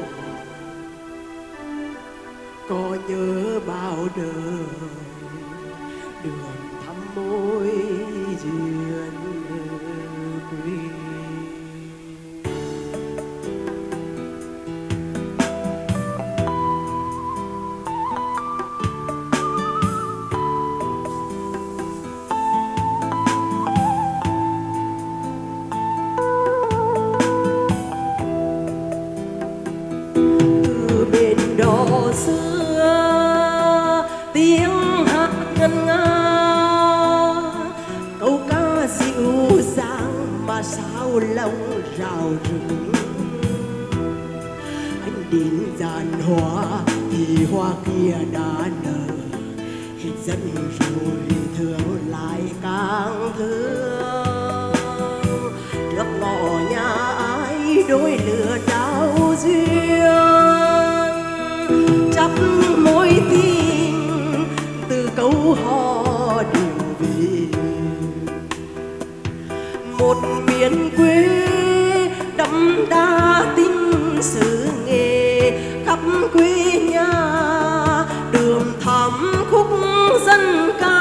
có nhớ bao đời đường thăm mối duyên quê. từ bên đó xưa tiếng hát ngân nga và sao lòng rào rừng. Anh đến giàn hoa thì hoa kia đã nở, hết dần rồi thương lại càng thương. Trước ngõ nhà ai đôi lửa trao duyên, chắp mối tình từ câu hò điều về. Một miền quê đậm đà tình xứ nghề, khắp quê nhà đường thắm khúc dân ca.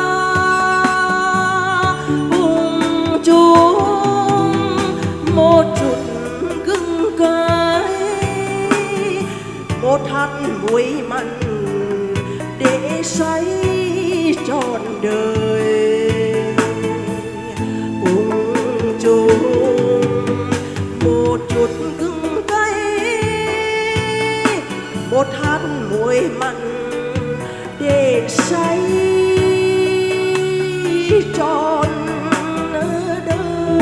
Cùng chung một chút gừng cay, một hạt muối mặn để say trọn đời. Cùng chung một chút gừng cay, một hạt muối mặn để say trọn đời.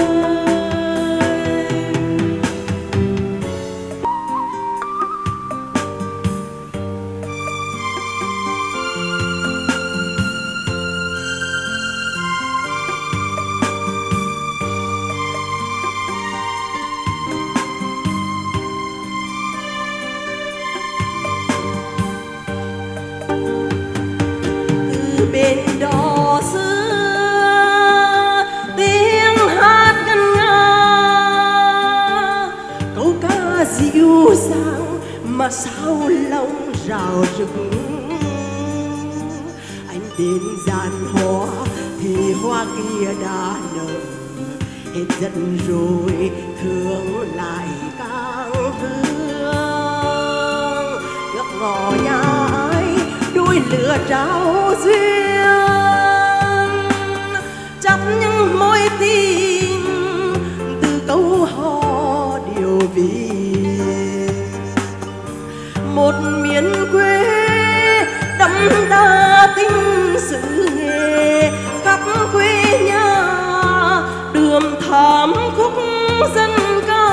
Bên đò xưa tiếng hát ngân nga, câu ca dịu dàng mà sao lòng rào rực. Anh đến giàn hoa thì hoa kia đã nở, hết giận rồi thương lại càng thương. Góc ngõ nhà ai đôi lửa trao duyên, chắp những mối tình từ câu hò điều vì. Một miền quê đậm đà tình xứ nghề, khắp quê nhà đường thắm khúc dân ca.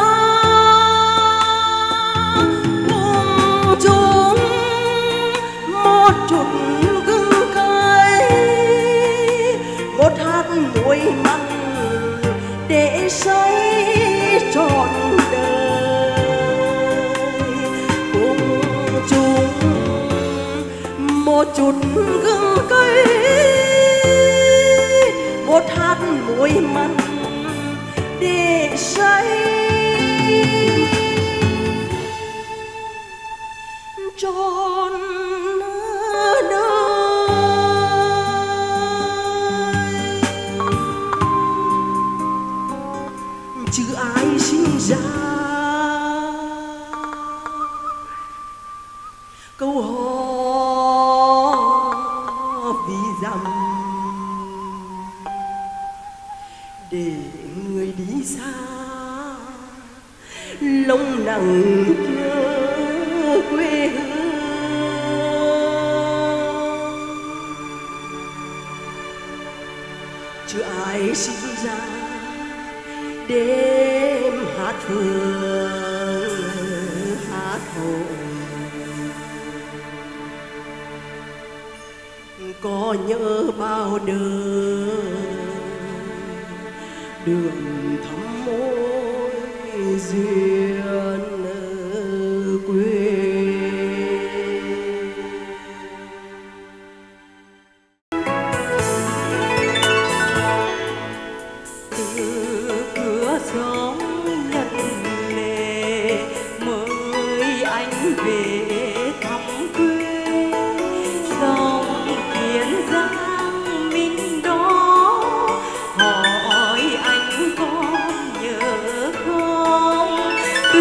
Cùng chung một chút gừng cay, một hạt muối mặn để say trọn đời. Cùng chung một chút gừng cay, một hạt muối mặn để say trọn đời. Chứ ai sinh ra câu hò vì dặm, để người đi xa lòng nặng nhớ quê hương. Chứ ai sinh ra đêm hát phương hát hồn, có nhớ bao đời đường thắm mối duyên quê. Từ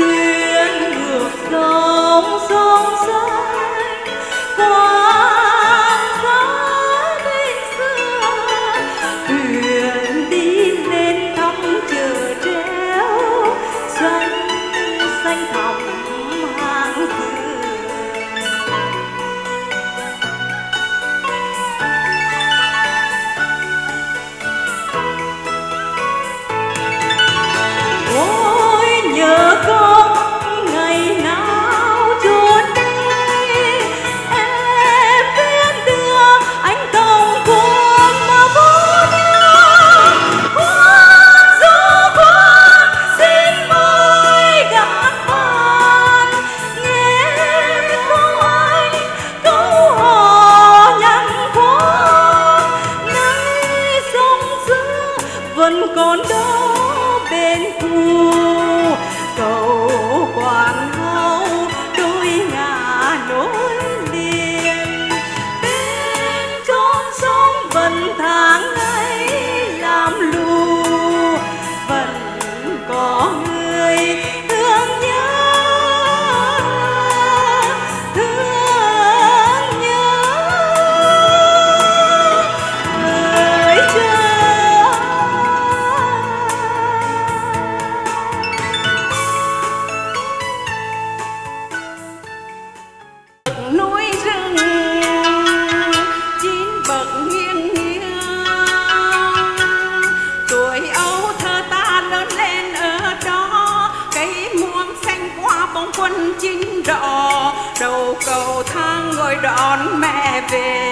xuân tháng ấy làm lù vẫn có người thương nhớ thương nhớ người chờ núi rừng chín bậc nghiêng nghiêng tuổi ấu thơ ta lớn lên ở đó cây muôn xanh qua bóng quân chính đỏ đầu cầu thang ngồi đón mẹ về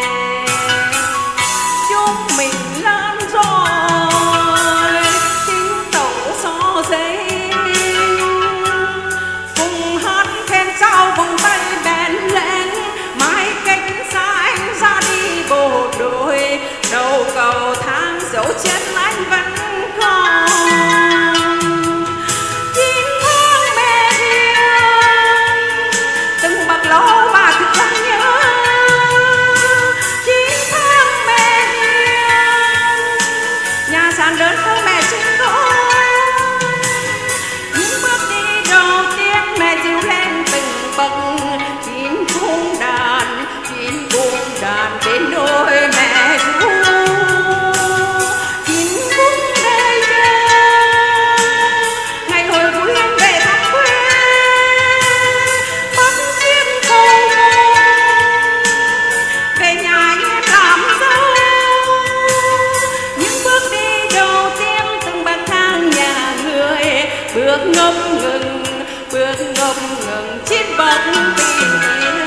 chúng mình lớn rồi chính tẩu xó giấy cùng hát khen sao vòng tay bèn lên mái cánh xa anh ra đi bộ đội đầu cầu thang dấu chân anh vẫn còn chín tháng mẹ hiền từng bậc lâu bà thực đáng nhớ chín tháng mẹ hiền nhà sàn lớn thơ mẹ sinh con những bước đi đầu tiên mẹ dìu lên từng bậc chín cung đàn chín cung đàn bên đôi mẹ ru chín cung đây ngày hồi vui anh về thăm quê bắt chim cầu về nhà anh làm dâu những bước đi đầu tiên từng bậc thang nhà người bước ngập ngừng bước ngập ngừng chín bậc tình yêu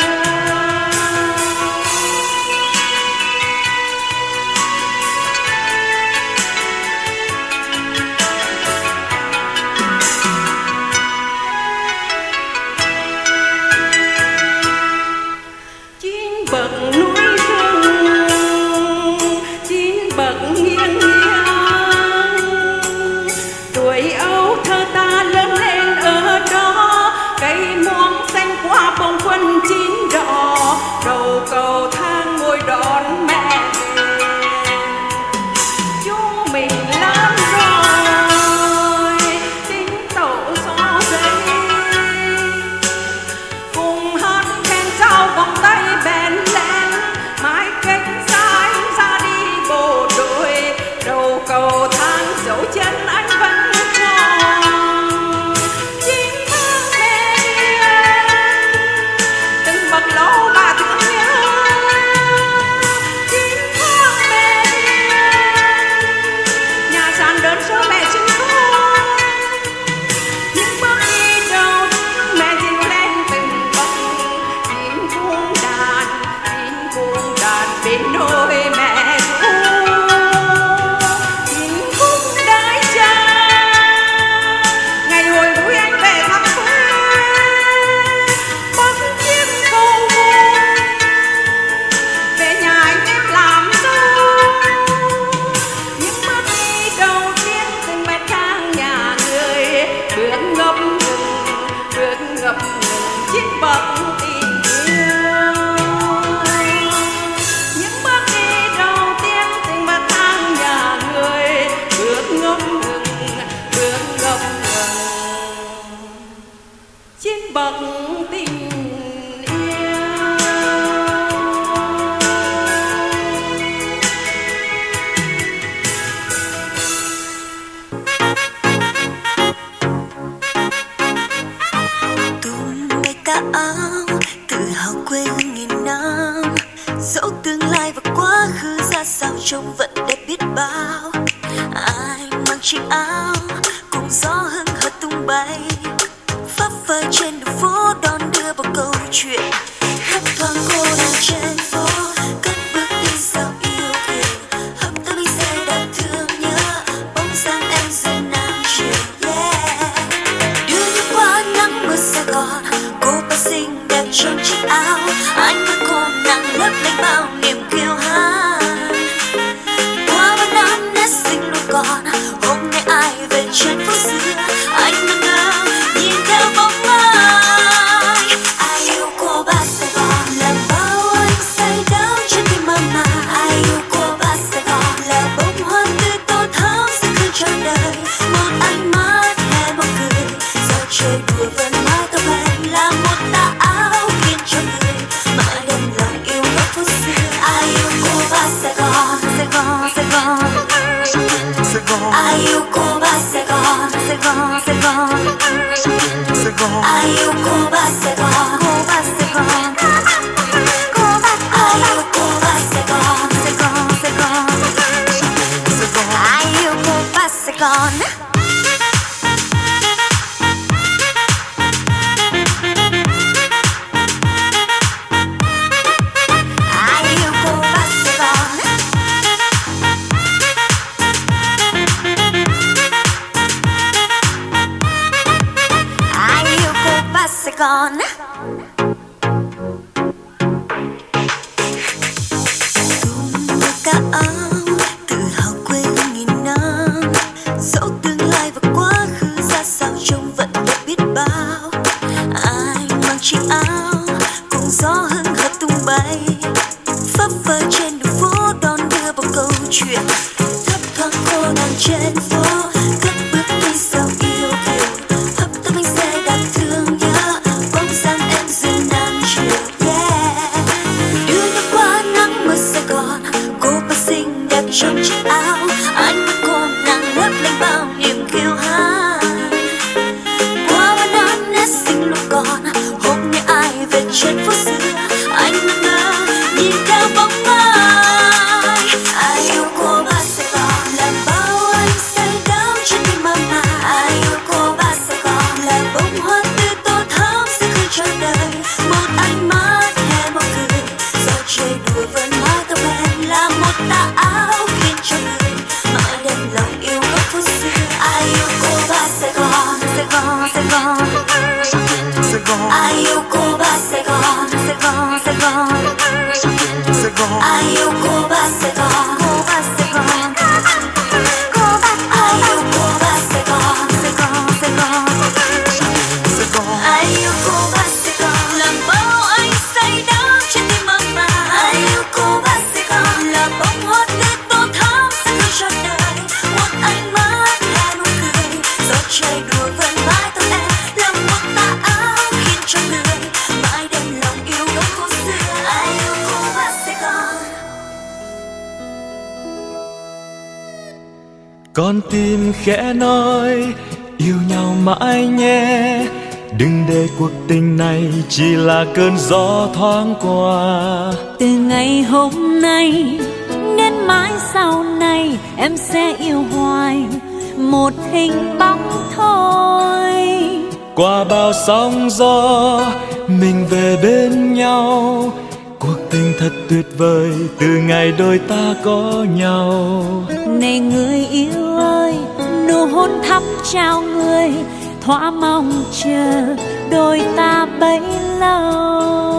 chín bậc núi rừng chín bậc nghiêng nghiêng tuổi ấu thơ ta lớn lên ở đó cây muông xanh qua bông quân chín đỏ đầu cầu thang ngồi đón mẹ về chúng mình lớn rồi tính tẩu xó giấy cùng hát khen trao vòng tay bèn lên mái cánh xa anh ra đi bộ đội đầu cầu thang dấu chân anh vẫn còn chín tháng mẹ hiền từng bậc lâu bà thương nhớ chín tháng mẹ hiền nhà sàn đơn sơ mẹ sinh con những bước đi đầu mẹ dìu lên từng bậc chín cung đàn chín cung đàn bên đôi mẹ ru chín cung đái cha ngày hồi vui anh về thăm quê bắt chim cầu về nhà anh em làm dâu những bước đi đầu tiên từng bậc thang nhà người bước ngập ngừng bước ngập ngừng chín bậc tình yêu những bước đi đầu tiên từng bậc thang nhà người bước ngập ngừng bước ngập ngừng chín bậc tình yêu. tung bay cả áo tự hào quê hương nghìn năm dẫu tương lai và quá khứ ra sao trông vẫn đẹp biết bao ai mang chiếc áo cùng gió hương hợt tung bay phấp phới trên đường phố đón đưa vào câu chuyện thấp thoáng cô đơn trên phố cất bước đi sao yêu thương hấp tấp đi xe đạp thương nhớ bóng dáng em giữa nắng chiều yeah đưa như qua nắng mưa Sài Gòn cô bé xinh đẹp trong chiếc áo anh vẫn còn nắng lấp lánh bao niềm kiêu hãnh qua bao năm nét xinh luôn còn hôm nay ai về trên phố xưa anh ngơ ngơ nhìn theo bóng ai ai yêu cô bé Gòn. Ai yêu cô bác Sài Gòn. Ai yêu cô bác Sài Gòn. Cả áo tự hào quê nghìn năm, dẫu tương lai và quá khứ ra sao trông vẫn đẹp biết bao. Ai mang chiếc áo cùng gió hưng hợp tung bay, phấp phới trên đường phố đón đưa bao câu chuyện thấp thoáng cô nàng trên phố. Cất bước đi sau yêu kiều, hấp tấp bánh xe đạp thương nhớ bóng dáng em dưới nắng chiều. Yeah, đưa nhau qua nắng mưa Sài Gòn. Cô bác xinh đẹp trong chiếc áo, anh mắt cô nàng lấp lánh bao niềm kiêu hãnh. Qua bao năm nét xinh lúc còn, hôm nay ai về trên phố xưa, anh ngẩn ngơ nhìn theo bóng ai. Ai yêu cô bác Sài Gòn làm bao anh say đắm trên tim mơ màng. Ai yêu cô bác Sài Gòn là bông hoa tươi tô thắm sẽ khơi cho đời một ánh mắt hè một cười. Gió chơi đùa vần mái tóc em là một tà áo khiến cho người mãi đem lòng yêu góc phố xưa. Ai yêu cô bác Sài Gòn, Sài Gòn, Sài Gòn, Sài Gòn. Ai yêu cô bác Sài Gòn, Sài Gòn, Sài Gòn, Sài Gòn. Ai yêu cô bác Sài Gòn, cô bác Sài Gòn, cô bác. Ai yêu cô bác Sài Gòn, Sài Gòn, Sài Gòn, Sài Gòn. Ai yêu cô bác Sài Gòn làm bao anh say đắm trên tim mơ màng. Ai yêu cô bác Sài Gòn là bông hoa tươi tô thắm sẽ khơi cho đời một ánh mắt hè nụ cười. Gió chơi đùa vần mái tóc em là một tà áo khiến cho người mãi đem lòng yêu góc phố xưa. Ai yêu cô bác Sài Gòn. Con tim khẽ nói yêu nhau mãi nhé, đừng để cuộc tình này chỉ là cơn gió thoáng qua. Từ ngày hôm nay đến mãi sau này em sẽ yêu hoài, một hình bóng thôi. Qua bao sóng gió mình về bên nhau, cuộc tình thật tuyệt vời từ ngày đôi ta có nhau. Này người yêu ơi, nụ hôn thắm trao người, thỏa mong chờ đôi ta bấy lâu.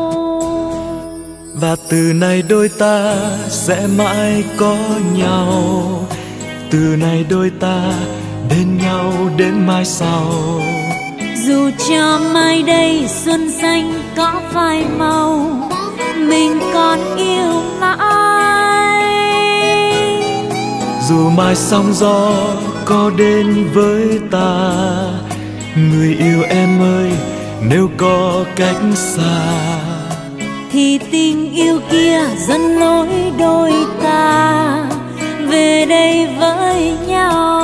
Và từ nay đôi ta sẽ mãi có nhau, từ nay đôi ta bên nhau đến mai sau. Dù cho mai đây xuân xanh có phai màu, mình còn yêu mãi. Dù mai sóng gió có đến với ta, người yêu em ơi, nếu có cách xa thì tình yêu kia dẫn lối đôi ta về đây với nhau.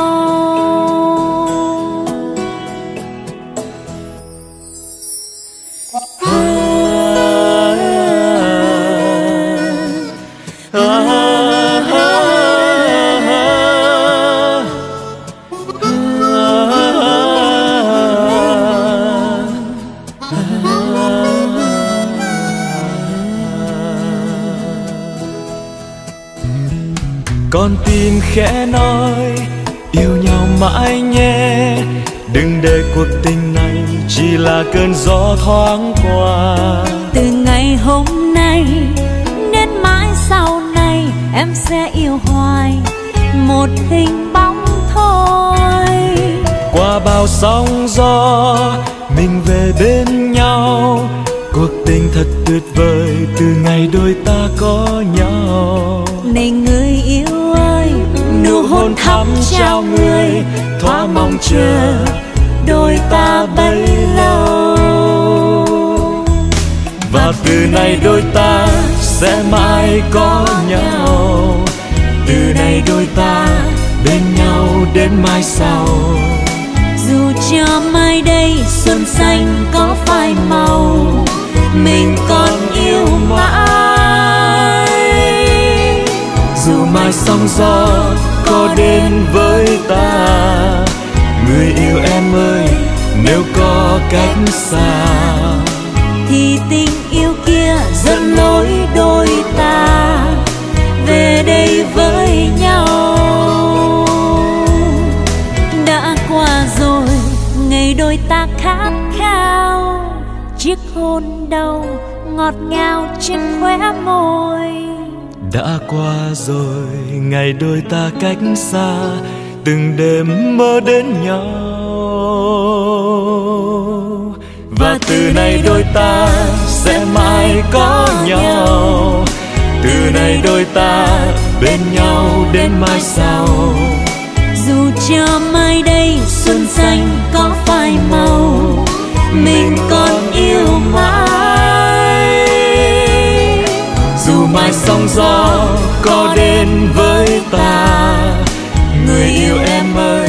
Con tim khẽ nói yêu nhau mãi nhé, đừng để cuộc tình này chỉ là cơn gió thoáng qua. Từ ngày hôm nay đến mãi sau này em sẽ yêu hoài, một hình bóng thôi. Qua bao sóng gió mình về bên nhau, cuộc tình thật tuyệt vời từ ngày đôi ta có nhau. Này người yêu ơi, nụ hôn thắm trao người, thỏa mong chờ đôi ta bấy lâu. Và từ nay đôi ta sẽ mãi có nhau, từ nay đôi ta bên nhau đến mai sau. Dù cho mai đây xuân xanh có phai màu, mình còn yêu mãi. Dù mai sóng gió có đến với ta. Người yêu em ơi, nếu có cách xa thì tình yêu kia dẫn lối đôi ta về đây với nhau. Đã qua rồi ngày đôi ta khát khao, chiếc hôn đầu ngọt ngào trên khóe môi. Đã qua rồi ngày đôi ta cách xa, từng đêm mơ đến nhau. Và từ nay đôi ta sẽ mãi có nhau, từ nay đôi ta bên nhau đến mai sau. Dù cho mai đây xuân xanh có phai màu, mình còn yêu mãi. Dù mai sóng gió có đến với ta, người yêu em ơi,